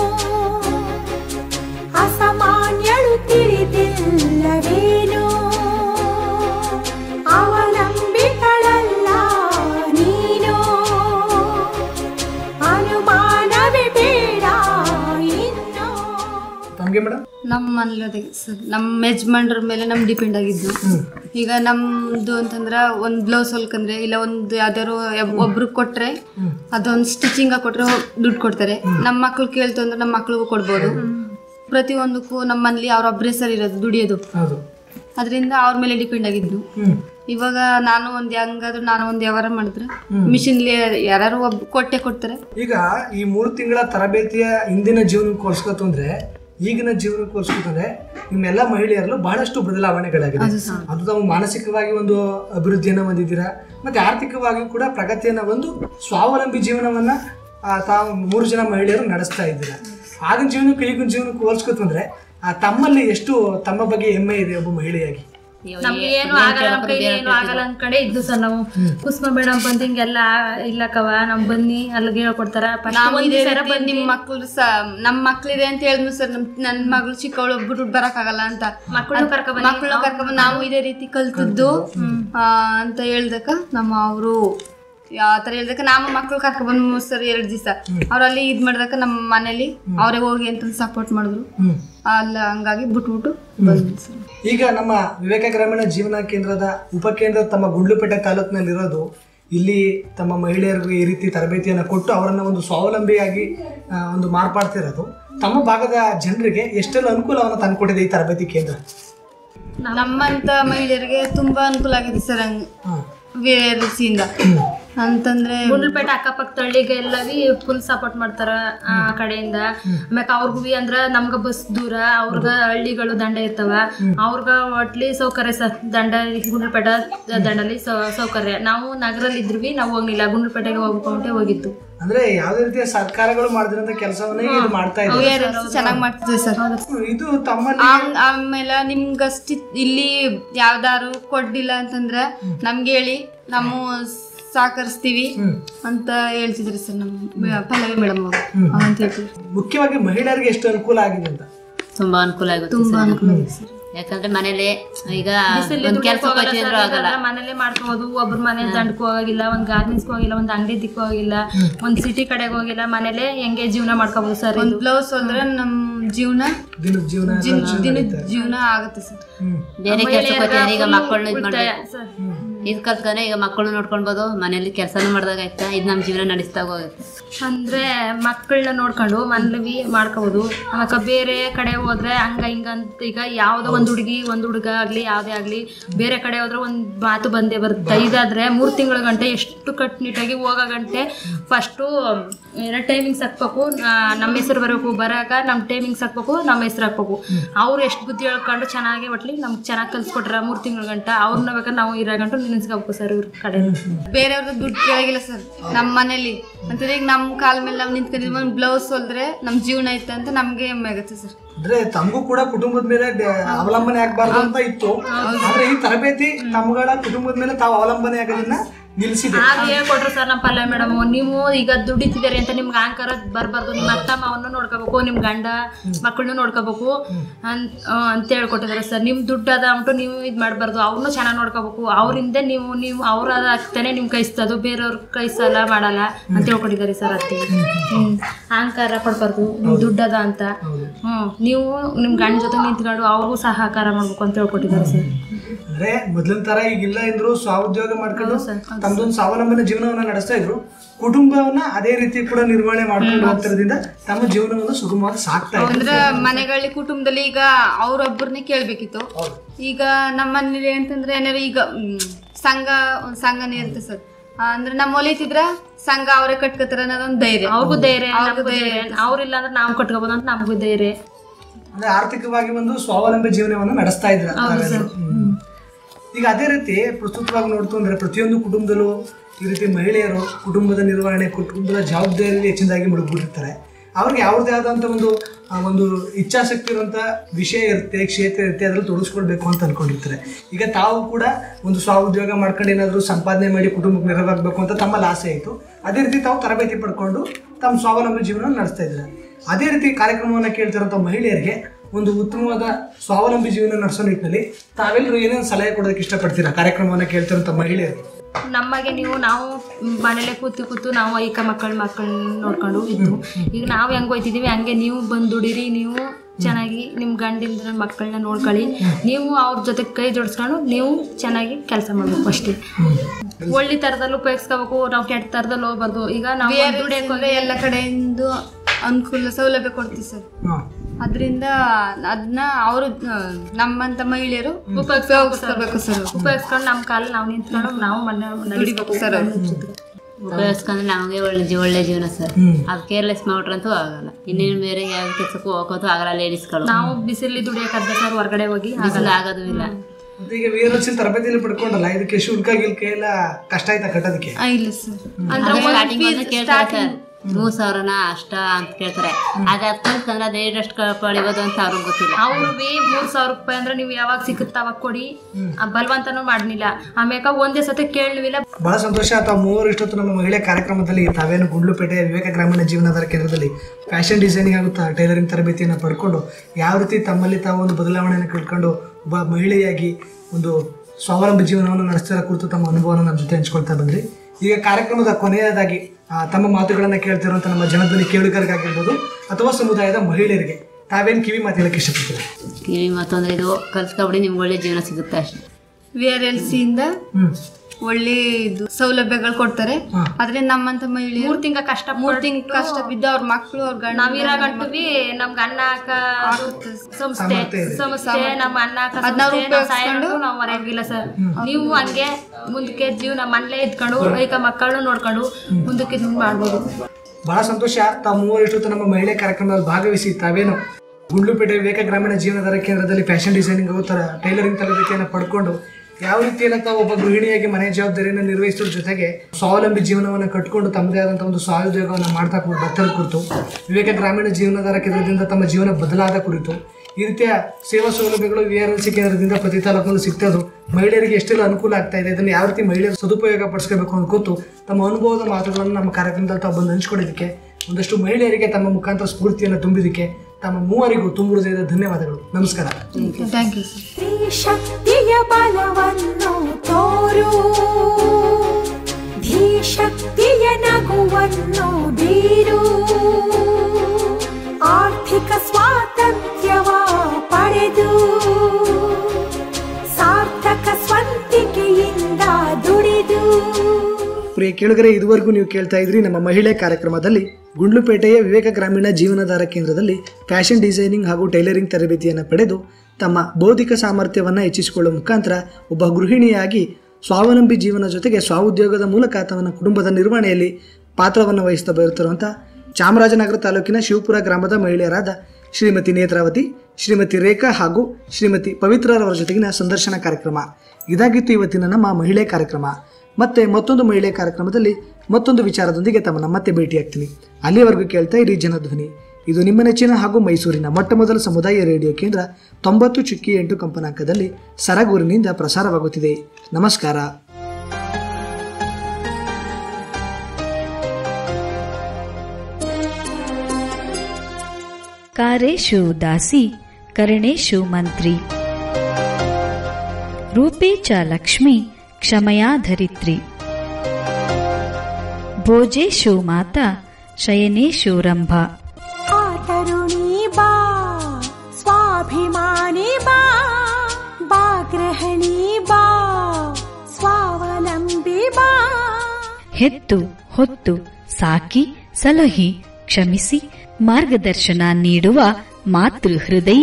ಅಸಾಮಾನ್ಯಳು ತಿಳಿದಿಲ್ಲವೇನು, ಅವಲಂಬಿತಳಲ್ಲ ನೀನು, ಅನುಮಾನವೇ ಬೇಡ ಇನ್ನು. ತಮಗೆ ಮೇಡಮ್ ನಮ್ಮ ಮನೇಲಿ ಸರ್ ನಮ್ಮ ಯಜಮಾನ್ರ ಮೇಲೆ ನಮ್ ಡಿಪೆಂಡ್ ಆಗಿದ್ದು. ಈಗ ನಮ್ದು ಅಂತಂದ್ರೆ ಒಂದ್ ಬ್ಲೌಸ್ ಹೊಲ್ಕಂದ್ರೆ ಇಲ್ಲ ಒಂದ್ ಯಾವ್ದಾರು ಒಬ್ರು ಕೊಟ್ರೆ ಅದೊಂದ್ ಸ್ಟಿಚಿಂಗ್ ಕೊಟ್ರೆ ದುಡ್ಡು ಕೊಡ್ತಾರೆ. ನಮ್ಮ ಮಕ್ಳು ಕೇಳ್ತು ಅಂದ್ರೆ ನಮ್ಮ ಮಕ್ಳಿಗೂ ಕೊಡ್ಬೋದು. ಪ್ರತಿಯೊಂದಕ್ಕೂ ನಮ್ಮ ಮನೇಲಿ ಅವ್ರೊಬ್ರೇ ಸರಿ ಇರೋದು ದುಡಿಯೋದು, ಅದರಿಂದ ಅವ್ರ ಮೇಲೆ ಡಿಪೆಂಡ್ ಆಗಿದ್ದು. ಇವಾಗ ನಾನು ಒಂದ್ ಹೆಂಗಾದ್ರು ನಾನು ಒಂದ್ ವ್ಯವಹಾರ ಮಾಡಿದ್ರೆ ಮಿಷಿನ್ ಯಾರು ಒಬ್ಬ ಕೊಟ್ಟೆ ಕೊಡ್ತಾರೆ. ಈಗ ಈ ಮೂರು ತಿಂಗಳ ತರಬೇತಿಯ ಹಿಂದಿನ ಜೀವನಕ್ಕೆ ಹೋಲಿಸ್ಕೊತಂದ್ರೆ ಈಗಿನ ಜೀವನಕ್ಕೆ ಹೋಲಿಸ್ಕೊತಂದ್ರೆ ನಿಮ್ಮೆಲ್ಲ ಮಹಿಳೆಯರಲ್ಲೂ ಬಹಳಷ್ಟು ಬದಲಾವಣೆಗಳಾಗಿದೆ. ಅದು ತಾವು ಮಾನಸಿಕವಾಗಿ ಒಂದು ಅಭಿವೃದ್ಧಿಯನ್ನ ಹೊಂದಿದ್ದೀರಾ, ಮತ್ತೆ ಆರ್ಥಿಕವಾಗಿ ಕೂಡ ಪ್ರಗತಿಯನ್ನ ಒಂದು ಸ್ವಾವಲಂಬಿ ಜೀವನವನ್ನ ತಾವು ಮೂರು ಜನ ಮಹಿಳೆಯರು ನಡೆಸ್ತಾ ಇದ್ದೀರಾ. ಆಗಿನ ಜೀವನಕ್ಕೂ ಈಗಿನ ಜೀವನಕ್ಕೂ ಹೋಲಿಸ್ಕೊತಂದ್ರೆ ತಮ್ಮಲ್ಲಿ ಎಷ್ಟು ತಮ್ಮ ಬಗ್ಗೆ ಹೆಮ್ಮೆ ಇದೆ ಒಬ್ಬ ಮಹಿಳೆಯಾಗಿ? ನಮ್ಗೆ ಏನು ಆಗಲ್ಲ, ನಮ್ ಕೈಲಿ ಏನು ಆಗಲ್ಲ ಅನ್ಕಡೆ ಇದ್ದು ಸರ್ ನಾವು. ಕುಸುಮ ಮೇಡಮ್ ಬಂದು ಹಿಂಗೆಲ್ಲ ಇಲ್ಲಕ್ಕವ ನಮ್ ಬನ್ನಿ ಅಲ್ಲಿಗೆ ಹೇಳ್ಕೊಡ್ತಾರ. ನಿಮ್ ಮಕ್ಳು ನಮ್ ಮಕ್ಳಿದೆ ಅಂತ ಹೇಳಿದ್ನು ಸರ್, ನಮ್ ನನ್ ಮಗಳು ಚಿಕ್ಕವಳು ಬಿಟ್ಟು ಬರಕ್ ಆಗಲ್ಲ ಅಂತ ಮಕ್ಕಳು ಕರ್ಕೊಂಡ್ ಮಕ್ಳು ಕರ್ಕೊಂಡ್ ನಾವು ಇದೇ ರೀತಿ ಕಲ್ತದ್ದು ಅಂತ ಹೇಳ್ದಕ್ಕ ನಮ್ಮ ಅವರು ಯಾವ ತರ ಹೇಳ್ದಕ್ಕೆ ನಮ್ಮ ಮಕ್ಳು ಕರ್ಕೊ ಬಂದ್ ಸರ್ ಎರಡ್ ದಿವಸ ಅವ್ರಲ್ಲಿ ಇದ್ ಮಾಡಿದಕ್ಕ ನಮ್ಮ ಮನೇಲಿ ಅವರೇ ಹೋಗಿ ಅಂತ ಸಪೋರ್ಟ್ ಮಾಡಿದ್ರು. ಅಲ್ಲ ಹಂಗಾಗಿ ಬಿಟ್ಬಿಟ್ಟು ಬಂದ್ವಿ ಸರ್. ಈಗ ನಮ್ಮ ವಿವೇಕ ಗ್ರಾಮೀಣ ಜೀವನ ಕೇಂದ್ರದ ಉಪಕೇಂದ್ರ ತಮ್ಮ ಗುಂಡ್ಲುಪೇಟೆ ತಾಲೂಕಿನಲ್ಲಿ ಇರೋದು, ಇಲ್ಲಿ ತಮ್ಮ ಮಹಿಳೆಯರಿಗೂ ಈ ರೀತಿ ತರಬೇತಿಯನ್ನು ಕೊಟ್ಟು ಅವರನ್ನು ಒಂದು ಸ್ವಾವಲಂಬಿಯಾಗಿ ಒಂದು ಮಾರ್ಪಾಡ್ತಿರೋದು ತಮ್ಮ ಭಾಗದ ಜನರಿಗೆ ಎಷ್ಟೆಲ್ಲ ಅನುಕೂಲವನ್ನು ತಂದುಕೊಟ್ಟಿದೆ ಈ ತರಬೇತಿ ಕೇಂದ್ರ? ನಮ್ಮಂತ ಮಹಿಳೆಯರಿಗೆ ತುಂಬಾ ಅನುಕೂಲ ಆಗಿದೆ ಸರ್. ಹಂಗ ವೇಸಿಯಿಂದ ಅಂತಂದ್ರೆ ಗುಂಡ್ಲುಪೇಟೆ ಅಕ್ಕಪಕ್ಕ ತಳ್ಳಿಗೆ ಎಲ್ಲವಿ ಫುಲ್ ಸಪೋರ್ಟ್ ಮಾಡ್ತಾರ ಆ ಕಡೆಯಿಂದ. ಆಮ್ಯಾಕ ಅವ್ರಿಗೂ ಅಂದ್ರ ನಮ್ಗ ಬಸ್ ದೂರ, ಅವ್ರಗ ಹಳ್ಳಿಗಳು ದಂಡ ಇರ್ತಾವ, ಅವ್ರಗ ಒಟ್ಲಿ ಸೌಕರ್ಯ ಸ ದಂಡ ಗುಂಡ್ಲುಪೇಟೆ ದಂಡಲ್ಲಿ ಸೌಕರ್ಯ. ನಾವು ನಗರಲ್ಲಿ ಇದ್ರೂ ನಾವು ಹೋಗ್ಲಿಲ್ಲ, ಗುಂಡ್ಲುಪೇಟೆಗೆ ಹೋಗ್ಕೊಂಡೆ ಹೋಗಿತ್ತು. ಅಂದ್ರೆ ಯಾವ್ದೇ ರೀತಿಯ ಸರ್ಕಾರಗಳು ಮಾಡಿದ್ರಂತ ಕೆಲಸವನ್ನೇ ಇದು ಮಾಡ್ತಾ ಇದ್ದಾರೆ, ಚೆನ್ನಾಗಿ ಮಾಡ್ತಿದ್ವಿ ಸರ್. ಇದು ತಮ್ಮಲ್ಲಿ ಆಮೇಲೆ ನಿಮ್ಗಷ್ಟು ಇಲ್ಲಿ ಯಾವ್ದಾರು ಕೊಡ್ಲಿಲ್ಲ ಅಂತಂದ್ರ ನಮ್ಗೆ ಹೇಳಿ ನಾವು ಸಹಕರಿಸ್ತೀವಿ ಅಂತ ಹೇಳ್ತಿದ್ರಿ ಸರ್ ನಮ್ಮ ಪಲ್ಲವಿ ಮೇಡಮ್ ಅವರು ಅಂತ ಹೇಳ್ತೀವಿ. ಮುಖ್ಯವಾಗಿ ಮಹಿಳೆಯರಿಗೆ ಎಷ್ಟು ಅನುಕೂಲ ಆಗಿದೆ ಅಂತ? ತುಂಬಾ ಅನುಕೂಲ ಆಗುತ್ತೆ, ತುಂಬಾ ಅನುಕೂಲ ಆಗಿದೆ ಸರ್. ಯಾಕಂದ್ರೆ ಮನೇಲಿ ಈಗ ಒಂದ್ ಕೆಲಸ ಆಗಲ್ಲ, ಮನೇಲೆ ಮಾಡ್ಕೋಬಹುದು. ಒಬ್ರ ಮನೆ ದಂಡಕ್ಕೂ ಹೋಗಿಲ್ಲ, ಒಂದ್ ಗಾರ್ಮೆಂಟ್ಸ್ಗೂ ಹೋಗಿಲ್ಲ, ಒಂದ್ ಅಂಗಡಿ ದಿಕ್ಕೂ ಹೋಗಿಲ್ಲ, ಒಂದ್ ಸಿಟಿ ಕಡೆಗೆ ಹೋಗಿಲ್ಲ, ಮನೇಲೆ ಹೆಂಗೆ ಜೀವನ ಮಾಡ್ಕೋಬಹುದು ಸರ್. ಒಂದ್ ಬ್ಲೌಸ್ ಹೊಲ್ದ್ರೆ ನಮ್ ಜೀವನ ದಿನದ ಜೀವನ ದಿನದ ಜೀವನ ಆಗುತ್ತೆ ಸರ್. ಬೇರೆ ಕೆಲಸಕ್ಕೆ ಹೋಗ್ತಾರೆ, ಈಗ ಮಕ್ಕಳನ್ನ ಇದ್ ಮಾಡ್ಬೇಕು, ಇದ್ ಕಲ್ತ್ಕೊಂಡ್ರೆ ಈಗ ಮಕ್ಕಳನ್ನ ನೋಡ್ಕೊಳ್ಬೋದು, ಮನೇಲಿ ಕೆಲಸನೂ ಮಾಡ್ದಾಗ ಆಯ್ತಾ, ಇದು ನಮ್ ಜೀವನ ನಡೆಸ್ದಾಗ ಹೋಗುತ್ತೆ. ಅಂದ್ರೆ ಮಕ್ಕಳನ್ನ ನೋಡ್ಕೊಂಡು ಮನೇಲಿ ಮಾಡ್ಕೋಬಹುದು. ಆಮೇಲೆ ಬೇರೆ ಕಡೆ ಹೋದ್ರೆ ಹಂಗ ಹಿಂಗ ಅಂತ ಈಗ ಯಾವ್ದೋ ಒಂದ್ ಹುಡುಗಿ ಒಂದ್ ಹುಡುಗ ಆಗ್ಲಿ ಯಾವ್ದೇ ಆಗ್ಲಿ ಬೇರೆ ಕಡೆ ಹೋದ್ರೆ ಒಂದ್ ಮಾತು ಬಂದೇ ಬರುತ್ತೆ. ಇದಾದ್ರೆ ಮೂರ್ ತಿಂಗಳ ಗಂಟೆ ಎಷ್ಟು ಕಟ್ಟುನಿಟ್ಟಾಗಿ ಹೋಗೋ ಗಂಟೆ ಫಸ್ಟು ಏನೋ ಟೈಮಿಂಗ್ಸ್ ಹಾಕ್ಬೇಕು, ನಮ್ಮ ಹೆಸರು ಬರಬೇಕು, ಬರಾಕ ನಮ್ ಟೈಮಿಂಗ್ಸ್ ಹಾಕ್ಬೇಕು, ನಮ್ಮ ಹೆಸರು ಹಾಕ್ಬೇಕು. ಅವ್ರು ಎಷ್ಟು ಬುದ್ಧಿ ಹೇಳ್ಕೊಂಡು ಚೆನ್ನಾಗಿ ಒಟ್ಲಿ ನಮ್ಗೆ ಚೆನ್ನಾಗಿ ಕಲ್ಸ್ಕೊಟ್ರ ಮೂರ್ ತಿಂಗಳ ಗಂಟ ಅವ್ರನ್ನ ಬೇಕಾದ್ರೆ ನಾವು ಇರೋ ಗಂಟು ನಿನ್ಸ್ಕೋಬೇಕು ಸರ್. ಇವ್ರ ಕಡೆ ಬೇರೆಯವ್ರದ್ದು ದುಡ್ಡು ಕೇಳಾಗಿಲ್ಲ ಸರ್ ನಮ್ಮ ಮನೇಲಿ. ಅಂತಂದ್ರೆ ಈಗ ನಮ್ ಕಾಲ ಮೇಲೆ ನಾವು ನಿಂತ್ಕೊಂಡಿದ್ವಿ, ಒಂದ್ ಬ್ಲೌಸ್ ಹೊಲ್ದ್ರೆ ನಮ್ ಜೀವನ ಐತೆ ಅಂತ ನಮ್ಗೆ ಹೆಮ್ಮೆ ಆಗುತ್ತೆ ಸರ್. ಅಂದ್ರೆ ತಮಗೂ ಕೂಡ ಕುಟುಂಬದ ಮೇಲೆ ಅವಲಂಬನೆ ಆಗ್ಬಾರ್ದು ಅಂತ ಇತ್ತು, ಆದ್ರೆ ಈ ತರಬೇತಿ ತಮ್ಮಗಳ ಕುಟುಂಬದ ಮೇಲೆ ತಾವು ಅವಲಂಬನೆ ಆಗೋದನ್ನ ನಿಲ್ಸಿದೆ. ಆಗ ಹೇಳ್ಕೊಟ್ರು ಸರ್ ನಮ್ಮ ಪಲ್ಲವಿ ಮೇಡಮ್, ನೀವು ಈಗ ದುಡಿತಿದ್ದೀರಿ ಅಂತ ನಿಮ್ಗೆ ಅಹಂಕಾರ ಬರ್ಬಾರ್ದು, ನಿಮ್ಮ ಅತ್ತ ಮಾವನ್ನ ನೋಡ್ಕೋಬೇಕು, ನಿಮ್ ಗಂಡ ಮಕ್ಕಳನ್ನ ನೋಡ್ಕೋಬೇಕು ಅಂತ ಅಂತ ಹೇಳ್ಕೊಟ್ಟಿದ್ದಾರೆ ಸರ್. ನಿಮ್ ದುಡ್ಡು ಅದ ಅಂದ್ಬಿಟ್ಟು ನೀವು ಇದ್ ಮಾಡ್ಬಾರ್ದು, ಅವ್ರನ್ನೂ ಚೆನ್ನಾಗಿ ನೋಡ್ಕೋಬೇಕು, ಅವ್ರಿಂದ ನೀವು ನೀವು ಅವ್ರ ಆಗ್ತಾನೆ ನಿಮ್ ಕೈಸ್ತದು, ಬೇರೆಯವ್ರ ಕೈಸಲ್ಲ ಮಾಡಲ್ಲ ಅಂತ ಹೇಳ್ಕೊಟ್ಟಿದ್ದಾರೆ ಸರ್. ಅತ್ತೆ ಹ್ಮ್ ಅಹಂಕಾರ ಪಡ್ಬಾರ್ದು, ನಿಮ್ ದುಡ್ಡದ ಅಂತ. ಹ್ಮ್ ನೀವು ನಿಮ್ ಗಂಡ ಜೊತೆ ನಿಂತ್ಕೊಂಡು ಅವ್ರಿಗೂ ಸಹಕಾರ ಮಾಡ್ಬೇಕು ಅಂತ ಹೇಳ್ಕೊಟ್ಟಿದ್ದಾರೆ ಸರ್. ಅಂದ್ರೆ ಮೊದ್ಲಿನ ತರ ಈಗಿಲ್ಲ ಎಂದ್ರು ಸ್ವಾಉದ್ಯೋಗ ಮಾಡ್ಕೊಂಡು ತಮ್ದೊಂದು ಸ್ವಾವಲಂಬನೆ ಜೀವನವನ್ನ ನಡೆಸ್ತಾ ಇದ್ರು, ಕುಟುಂಬವನ್ನ ಅದೇ ರೀತಿ ಕೂಡ ನಿರ್ವಹಣೆ ಮಾಡ್ಕೊಂಡು ಹೋಗ್ತಿರೋದ್ರಿಂದ ತಮ್ಮ ಜೀವನವನ್ನು ಸುಗಮವಾಗಿ ಸಾಕ್ತಾ ಇದ್ರು. ಅಂದ್ರೆ ಮನೆಗಳಲ್ಲಿ ಕುಟುಂಬದಲ್ಲಿ ಈಗ ಅವ್ರೊಬ್ಬರನ್ನೇ ಕೇಳ್ಬೇಕಿತ್ತು. ಈಗ ನಮ್ಮ ಮನೇಲಿ ಅಂತಂದ್ರೆ ಏನಾರು ಈಗ ಸಂಘ ಒಂದ್ ಸಂಘನೇ ಇರುತ್ತೆ ಸರ್. ಅಂದ್ರೆ ನಮ್ಮ ಹೊಲಿತಿದ್ರ ಸಂಘ ಅವರೇ ಕಟ್ಕೋತಾರ ಅನ್ನೋದೊಂದು ಧೈರ್ಯ, ಅವ್ರಿಗೂ ಧೈರ್ಯ, ಅವ್ರಿಲ್ಲ ಅಂದ್ರೆ ನಾವು ಕಟ್ಕೋಬಹುದು ಅಂತ ನಮಗೂ ಧೈರ್ಯ. ಅಂದ್ರೆ ಆರ್ಥಿಕವಾಗಿ ಒಂದು ಸ್ವಾವಲಂಬಿ ಜೀವನವನ್ನು ನಡೆಸ್ತಾ ಇದ್ರ. ಈಗ ಅದೇ ರೀತಿ ಪ್ರಸ್ತುತವಾಗಿ ನೋಡ್ತು ಅಂದ್ರೆ ಪ್ರತಿಯೊಂದು ಕುಟುಂಬದಲ್ಲೂ ಈ ರೀತಿ ಮಹಿಳೆಯರು ಕುಟುಂಬದ ನಿರ್ವಹಣೆ, ಕುಟುಂಬದ ಜವಾಬ್ದಾರಿಯಲ್ಲಿ ಹೆಚ್ಚಿನದಾಗಿ ಮುಳುಗಿಬಿಟ್ಟಿರ್ತಾರೆ. ಅವ್ರಿಗೆ ಯಾವುದೇ ಆದಂಥ ಒಂದು ಒಂದು ಇಚ್ಛಾಶಕ್ತಿ ಇರುವಂಥ ವಿಷಯ ಇರುತ್ತೆ, ಕ್ಷೇತ್ರ ಇರುತ್ತೆ, ಅದ್ರಲ್ಲಿ ತೊಡಗಿಸ್ಕೊಳ್ಬೇಕು ಅಂತ ಅನ್ಕೊಂಡಿರ್ತಾರೆ. ಈಗ ತಾವು ಕೂಡ ಒಂದು ಸ್ವಾಉದ್ಯೋಗ ಮಾಡ್ಕೊಂಡು ಏನಾದರೂ ಸಂಪಾದನೆ ಮಾಡಿ ಕುಟುಂಬಕ್ಕೆ ನೆರವಾಗಬೇಕು ಅಂತ ತಮ್ಮಲ್ಲಿ ಆಸೆ ಆಯಿತು. ಅದೇ ರೀತಿ ತಾವು ತರಬೇತಿ ಪಡ್ಕೊಂಡು ತಮ್ಮ ಸ್ವಾವಲಂಬಿ ಜೀವನ ನಡೆಸ್ತಾ ಇದ್ದಾರೆ. ಅದೇ ರೀತಿ ಕಾರ್ಯಕ್ರಮವನ್ನು ಕೇಳ್ತಿರೋಂಥ ಮಹಿಳೆಯರಿಗೆ ಒಂದು ಉತ್ತಮವಾದ ಸ್ವಾವಲಂಬಿ ಜೀವನ ನಡೆಸೋ ನಿಟ್ಟಿನಲ್ಲಿ ತಾವೆಲ್ಲರೂ ಏನೇನು ಸಲಹೆ ಕೊಡೋದಕ್ಕೆ ಇಷ್ಟಪಡ್ತೀರಾ ಕಾರ್ಯಕ್ರಮವನ್ನು ಕೇಳ್ತಿರೋಂಥ ಮಹಿಳೆಯರಿಗೆ? ನಮಗೆ ನೀವು ನಾವು ಮನೇಲೆ ಕೂತು ಕೂತು ನಾವು ಐಕ ಮಕ್ಕಳು ಮಕ್ಕಳನ್ನ ನೋಡ್ಕೊಂಡು ಇದ್ದು, ಈಗ ನಾವು ಹೆಂಗೆ ಹೋಯ್ತಿದ್ದೀವಿ ಹಂಗೆ ನೀವು ಬಂದು ದುಡೀರಿ, ನೀವು ಚೆನ್ನಾಗಿ ನಿಮ್ಮ ಗಂಡಿಂದ ಮಕ್ಕಳನ್ನ ನೋಡ್ಕೊಳ್ಳಿ, ನೀವು ಅವ್ರ ಜೊತೆ ಕೈ ಜೋಡಿಸ್ಕೊಂಡು ನೀವು ಚೆನ್ನಾಗಿ ಕೆಲಸ ಮಾಡಬೇಕು ಅಷ್ಟೇ. ಒಳ್ಳೆ ಥರದಲ್ಲಿ ಉಪಯೋಗಿಸ್ಕೋಬೇಕು, ನಾವು ಕೆಟ್ಟ ಥರದಲ್ಲಿ ಹೋಗ್ಬಾರ್ದು. ಈಗ ನಾವು ದುಡಿಯೋಕೆ ಎಲ್ಲ ಕಡೆಯಿಂದ ಅನುಕೂಲ ಸೌಲಭ್ಯ ಕೊಡ್ತೀವಿ ಸರ್. ಅದರಿಂದ ಅದನ್ನ ಅವರು ನಮ್ಮಂತ ಮಹಿಳೆಯರು ಉಪಯೋಗಿಸ್ಕೋಬೇಕು ಸರ್. ಉಪಯೋಗಿಸ್ಕೊಂಡು ನಮ್ಮ ಕಾಲ ನಾವು ನಿಂತ್ಕೊಂಡು ನಾವು ಮನೆ ನಡಿಬೇಕು ಸರ್. ಉಪಯೋಗಿಸ್ಕೊಂಡ್ರೆ ನಮಗೆ ಒಳ್ಳೆ ಜೀವ ಒಳ್ಳೆ ಜೀವನ ಸರ್. ಅದು ಕೇರ್ಲೆಸ್ ಮಾಡ್ರಂತೂ ಆಗಲ್ಲ. ಇನ್ನೇನು ಬೇರೆ ಯಾವ ಕೆಲಸಕ್ಕೂ ಹೋಗೋದು ಆಗಲ್ಲ ಲೇಡೀಸ್ಗಳು. ನಾವು ಬಿಸಿಲಿ ದುಡಿಯೋಕಾದ್ರೆ ಸರ್ ಹೊರಗಡೆ ಹೋಗಿ ಬಿಸಿಲು ಆಗೋದು ಇಲ್ಲ. ಈಗ ವೀರಲಕ್ಷ್ಮಿ ತರಬೇತಿಯಲ್ಲಿ ಪಡ್ಕೊಂಡಲ್ಲ, ಇದಕ್ಕೆ ಶುಲ್ಕ ಗಿಲ್ಕ ಎಲ್ಲ ಕಷ್ಟ ಆಯ್ತಾ ಕಟ್ಟೋದಕ್ಕೆ? ಇಲ್ಲ ಸರ್. ಅಂದ್ರೆ ಕೇಳ್ತಾರೆ ಸರ್, ಮೂರ್ ಸಾವಿರನ ಅಷ್ಟ ಅಂತ ಕೇಳ್ತಾರೆ. ಅದಾದ್ಮೇಲೆ ಅದೇ ಎಷ್ಟು ಪಡಿಬೋದು ಅಂತ ಅವ್ರಿಗೆ ಗೊತ್ತಿಲ್ಲ. ಅವ್ರಿಗೆ ಮೂರ್ ಸಾವಿರ ರೂಪಾಯಿ ಅಂದ್ರೆ ನೀವು ಯಾವಾಗ ಸಿಕ್ಕುತ್ತ ಅವಾಗ ಕೊಡಿ, ಬಲವಂತನೂ ಮಾಡ್ಲಿಲ್ಲ. ಆಮ್ಯಾಕ ಒಂದೇ ಸತಿ ಕೇಳಲಿಲ್ಲ. ಬಹಳ ಸಂತೋಷ. ತಾವು ಮೂವರು ಇಷ್ಟೊತ್ತು ನಮ್ಮ ಮಹಿಳೆ ಕಾರ್ಯಕ್ರಮದಲ್ಲಿ ತಾವೇನು ಗುಂಡ್ಲುಪೇಟೆ ವಿವೇಕ ಗ್ರಾಮೀಣ ಜೀವನಾಧಾರ ಕೇಂದ್ರದಲ್ಲಿ ಫ್ಯಾಷನ್ ಡಿಸೈನಿಂಗ್ ಹಾಗೂ ಟೈಲರಿಂಗ್ ತರಬೇತಿಯನ್ನು ಪಡ್ಕೊಂಡು ಯಾವ ರೀತಿ ತಮ್ಮಲ್ಲಿ ತಾವು ಒಂದು ಬದಲಾವಣೆಯನ್ನು ಕಳ್ಕೊಂಡು ಒಬ್ಬ ಮಹಿಳೆಯಾಗಿ ಒಂದು ಸ್ವಾವಲಂಬಿ ಜೀವನವನ್ನು ನಡೆಸ್ತಿರೋ ಕುರಿತು ತಮ್ಮ ಅನುಭವವನ್ನು ನಮ್ಮ ಜೊತೆ ಹಂಚ್ಕೊಳ್ತಾ ಬಂದ್ರಿ. ಈಗ ಕಾರ್ಯಕ್ರಮದ ಕೊನೆಯದಾಗಿ ಆ, ತಮ್ಮ ಮಾತುಗಳನ್ನ ಕೇಳ್ತಿರುವಂತ ನಮ್ಮ ಜನಧ್ವನಿ ಕೇಳುಗರಿಗಾಗಿರ್ಬೋದು ಅಥವಾ ಸಮುದಾಯದ ಮಹಿಳೆಯರಿಗೆ ತಾವೇನು ಕಿವಿ ಮಾತು ಹೇಳಕ್ಕೆ ಇಷ್ಟಪಡ್ತೀರಾ? ಕಿವಿ ಮಾತು ಅಂದ್ರೆ ಇದು ಕಲ್ತ್ಕೊಬಿಡಿ ನಿಮ್ಗೆ ಒಳ್ಳೆ ಜೀವನ ಸಿಗುತ್ತೆ ಅಷ್ಟೇ. ವಿ ಆರ್ ಎಲ್ ಸಿ ಇಂದ ಹ್ಮ್ ಒಳ್ಳೆ ಇದು ಸೌಲಭ್ಯಗಳು ಕೊಡ್ತಾರೆ. ಆದ್ರೆ ನಮ್ಮಂತ ಮಹಿಳೆಯರು ಮೂರ್ ತಿಂಗಳ ಕಷ್ಟ ಮೂರ್ ತಿಂಗ್ ಕಷ್ಟ ಬಿದ್ದ ಅವ್ರ ಮಕ್ಳು ಅವ್ರ ಗಂಡ ನಾವಿರ ಗಂಟುವಿ ನಮ್ಗೆ ಅನ್ನ ಹಾಕ ಸಂಸ್ಥೆ ಸಂಸ್ಥೆ ನಮ್ಮ ಅನ್ನ ಹಾಕ ಅದ್ನಾರು ಸಂಸ್ಥೆ ನಾವ್ ಸಹಾಯ ಉಪಯೋಗಿಸ್ಕೊಂಡು ಮಾಡೋದು ನಾವ್ ಮರೆಯಂಗಿಲ್ಲ ಸರ್. ನೀವು ಹಂಗೆ ಮುಂದಕ್ಕೆ ಜೀವನ ಮನೇಲೆ ಇದ್ಕೊಂಡು ಐಕ ಮಕ್ಕಳನ್ನು ನೋಡ್ಕೊಂಡು ಮುಂದಕ್ಕೆ ಇದು ಮಾಡ್ಬೋದು. ಬಹಳ ಸಂತೋಷ. ತಾವು ಮೂವರು ಇಷ್ಟೊತ್ತು ನಮ್ಮ ಮಹಿಳೆ ಕಾರ್ಯಕ್ರಮದಲ್ಲಿ ಭಾಗವಹಿಸಿ ತಾವೇನು ಗುಂಡ್ಲುಪೇಟೆ ವಿವೇಕ ಗ್ರಾಮೀಣ ಜೀವನಾಧಾರ ಕೇಂದ್ರದಲ್ಲಿ ಫ್ಯಾಷನ್ ಡಿಸೈನಿಂಗ್ ತರ ಟೈಲರಿಂಗ್ ತರಬೇತಿಯನ್ನು ಪಡ್ಕೊಂಡು ಯಾವ ರೀತಿಯಲ್ಲಿ ತಾವು ಒಬ್ಬ ಗೃಹಿಣಿಯಾಗಿ ಮನೆ ಜವಾಬ್ದಾರಿಯನ್ನು ನಿರ್ವಹಿಸೋದ್ರ ಜೊತೆಗೆ ಸ್ವಾವಲಂಬಿ ಜೀವನವನ್ನು ಕಟ್ಕೊಂಡು ತಮ್ಮದೇ ಆದಂತಹ ಒಂದು ಸ್ವಾಉದ್ಯೋಗವನ್ನು ಮಾಡ್ತಾ ಬರ್ತರ ಕುರಿತು, ವಿವೇಕ ಗ್ರಾಮೀಣ ಜೀವನಾಧಾರ ಕೇಂದ್ರದಿಂದ ತಮ್ಮ ಜೀವನ ಬದಲಾದ ಕುರಿತು, ಈ ರೀತಿಯ ಸೇವಾ ಸೌಲಭ್ಯಗಳು ವಿ ಆರ್ ಎಲ್ ಸಿ ಕೇಂದ್ರದಿಂದ ಪ್ರತಿ ತಾಲೂಕಿನಲ್ಲಿ ಸಿಗ್ತದೆ, ಮಹಿಳೆಯರಿಗೆ ಎಷ್ಟೆಲ್ಲ ಅನುಕೂಲ ಆಗ್ತಾ ಇದೆ, ಇದನ್ನು ಯಾವ ರೀತಿ ಮಹಿಳೆಯರು ಸದುಪಯೋಗ ಪಡಿಸ್ಕೋಬೇಕು ಅಂತ ಕೂತು ತಮ್ಮ ಅನುಭವದ ಮಾತುಗಳನ್ನು ನಮ್ಮ ಕಾರ್ಯಕ್ರಮದಲ್ಲಿ ತಾವು ಬಂದು ಹಂಚ್ಕೊಳ್ಳೋದಕ್ಕೆ, ಒಂದಷ್ಟು ಮಹಿಳೆಯರಿಗೆ ತಮ್ಮ ಮುಖಾಂತರ ಸ್ಫೂರ್ತಿಯನ್ನು ತುಂಬಿದಕ್ಕೆ ತಮ್ಮ ಮೂವರಿಗೂ ತುಂಬ ಹೃದಯದ ಧನ್ಯವಾದಗಳು. ನಮಸ್ಕಾರ. Thank you. ಸ್ತ್ರೀ ಶಕ್ತಿಯ ಬಲವನ್ನು ತೋರು, ಧೀ ಶಕ್ತಿಯ ನಗುವನ್ನು ಬೀರು, ಆರ್ಥಿಕ ಸ್ವಾತಂತ್ರ್ಯವ ಪಡೆದು ಸಾರ್ಥಕ ಸ್ವಂತಿಕೆಯಿಂದ ದುಡಿದು. ಪ್ರಿಯ ಕೇಳುಗರೆ, ಇದುವರೆಗೂ ನೀವು ಕೇಳ್ತಾ ಇದ್ರಿ ನಮ್ಮ ಮಹಿಳೆ ಕಾರ್ಯಕ್ರಮದಲ್ಲಿ ಗುಂಡ್ಲುಪೇಟೆಯ ವಿವೇಕ ಗ್ರಾಮೀಣ ಜೀವನಾಧಾರ ಕೇಂದ್ರದಲ್ಲಿ ಫ್ಯಾಷನ್ ಡಿಸೈನಿಂಗ್ ಹಾಗೂ ಟೈಲರಿಂಗ್ ತರಬೇತಿಯನ್ನು ಪಡೆದು ತಮ್ಮ ಬೌದ್ಧಿಕ ಸಾಮರ್ಥ್ಯವನ್ನು ಹೆಚ್ಚಿಸಿಕೊಳ್ಳುವ ಮುಖಾಂತರ ಒಬ್ಬ ಗೃಹಿಣಿಯಾಗಿ ಸ್ವಾವಲಂಬಿ ಜೀವನ ಜೊತೆಗೆ ಸ್ವಉದ್ಯೋಗದ ಮೂಲಕ ತನ್ನ ಕುಟುಂಬದ ನಿರ್ವಹಣೆಯಲ್ಲಿ ಪಾತ್ರವನ್ನು ವಹಿಸ್ತಾ ಬರುತ್ತಿರುವಂಥ ಚಾಮರಾಜನಗರ ತಾಲೂಕಿನ ಶಿವಪುರ ಗ್ರಾಮದ ಮಹಿಳೆಯರಾದ ಶ್ರೀಮತಿ ನೇತ್ರಾವತಿ, ಶ್ರೀಮತಿ ರೇಖಾ ಹಾಗೂ ಶ್ರೀಮತಿ ಪವಿತ್ರರವರ ಜೊತೆಗಿನ ಸಂದರ್ಶನ ಕಾರ್ಯಕ್ರಮ ಇದಾಗಿತ್ತು ಇವತ್ತಿನ ನಮ್ಮ ಮಹಿಳೆ ಕಾರ್ಯಕ್ರಮ. ಮತ್ತೆ ಮತ್ತೊಂದು ಮಹಿಳೆ ಕಾರ್ಯಕ್ರಮದಲ್ಲಿ ಮತ್ತೊಂದು ವಿಚಾರದೊಂದಿಗೆ ತಮ್ಮನ್ನ ಮತ್ತೆ ಭೇಟಿಯಾಗ್ತೀನಿ. ಅಲ್ಲಿಯವರೆಗೂ ಕೇಳ್ತಾ ಇರಿ ಜನಧ್ವನಿ. ಇದು ನಿಮ್ಮ ನೆಚ್ಚಿನ ಹಾಗೂ ಮೈಸೂರಿನ ಮೊಟ್ಟ ಮೊದಲ ಸಮುದಾಯ ರೇಡಿಯೋ ಕೇಂದ್ರ ತೊಂಬತ್ತು ಚುಕ್ಕಿ ಎಂಟು ಕಂಪನಾಂಕದಲ್ಲಿ ಸರಗೂರಿನಿಂದ ಪ್ರಸಾರವಾಗುತ್ತಿದೆ. ನಮಸ್ಕಾರ. ಕಾರೇಶು ದಾಸಿ ಕರಣೇಶು ಮಂತ್ರಿ, ರೂಪೇ ಚ ಲಕ್ಷ್ಮೀ ಕ್ಷಮಯಾ ಧರಿತ್ರಿ, ಭೋಜೇಶು ಮಾತಾ ಶಯನೇಶು ರಂಭಾ. ಆತರುಣಿ ಬಾ ಸ್ವಾಭಿಮಾನಿ ಬಾ, ಬಾಗ್ರಹಣಿ ಬಾ ಸ್ವಾವಲಂಬಿ ಬಾ. ಹೆತ್ತು ಹೊತ್ತು ಸಾಕಿ ಸಲಹಿ ಕ್ಷಮಿಸಿ ಮಾರ್ಗದರ್ಶನ ನೀಡುವ ಮಾತೃ ಹೃದಯಿ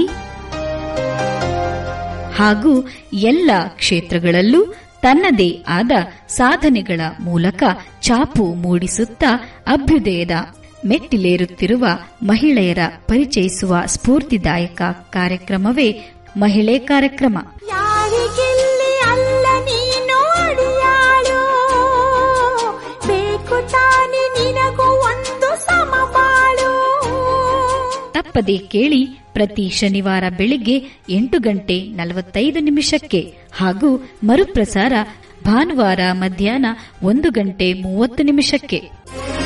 ಹಾಗೂ ಎಲ್ಲ ಕ್ಷೇತ್ರಗಳಲ್ಲೂ ತನ್ನದೇ ಆದ ಸಾಧನೆಗಳ ಮೂಲಕ ಛಾಪು ಮೂಡಿಸುತ್ತಾ ಅಭ್ಯುದಯದ ಮೆಟ್ಟಿಲೇರುತ್ತಿರುವ ಮಹಿಳೆಯರ ಪರಿಚಯಿಸುವ ಸ್ಫೂರ್ತಿದಾಯಕ ಕಾರ್ಯಕ್ರಮವೇ ಮಹಿಳೆ ಕಾರ್ಯಕ್ರಮ. ಯಾರಿಗಿಲ್ಲಿ ಅಲ್ಲ ನೀನು ಅಡಿಯಾಳು, ಬೇಕು ತಾನೆ ನಿನಗೂ ಒಂದು ಸಮಬಾಳು. ತಪ್ಪದೆ ಕೇಳಿ ಪ್ರತಿ ಶನಿವಾರ ಬೆಳಿಗ್ಗೆ ಎಂಟು ಗಂಟೆ ನಲವತ್ತೈದು ನಿಮಿಷಕ್ಕೆ ಹಾಗೂ ಮರುಪ್ರಸಾರ ಭಾನುವಾರ ಮಧ್ಯಾಹ್ನ ಒಂದು ಗಂಟೆ ಮೂವತ್ತು ನಿಮಿಷಕ್ಕೆ.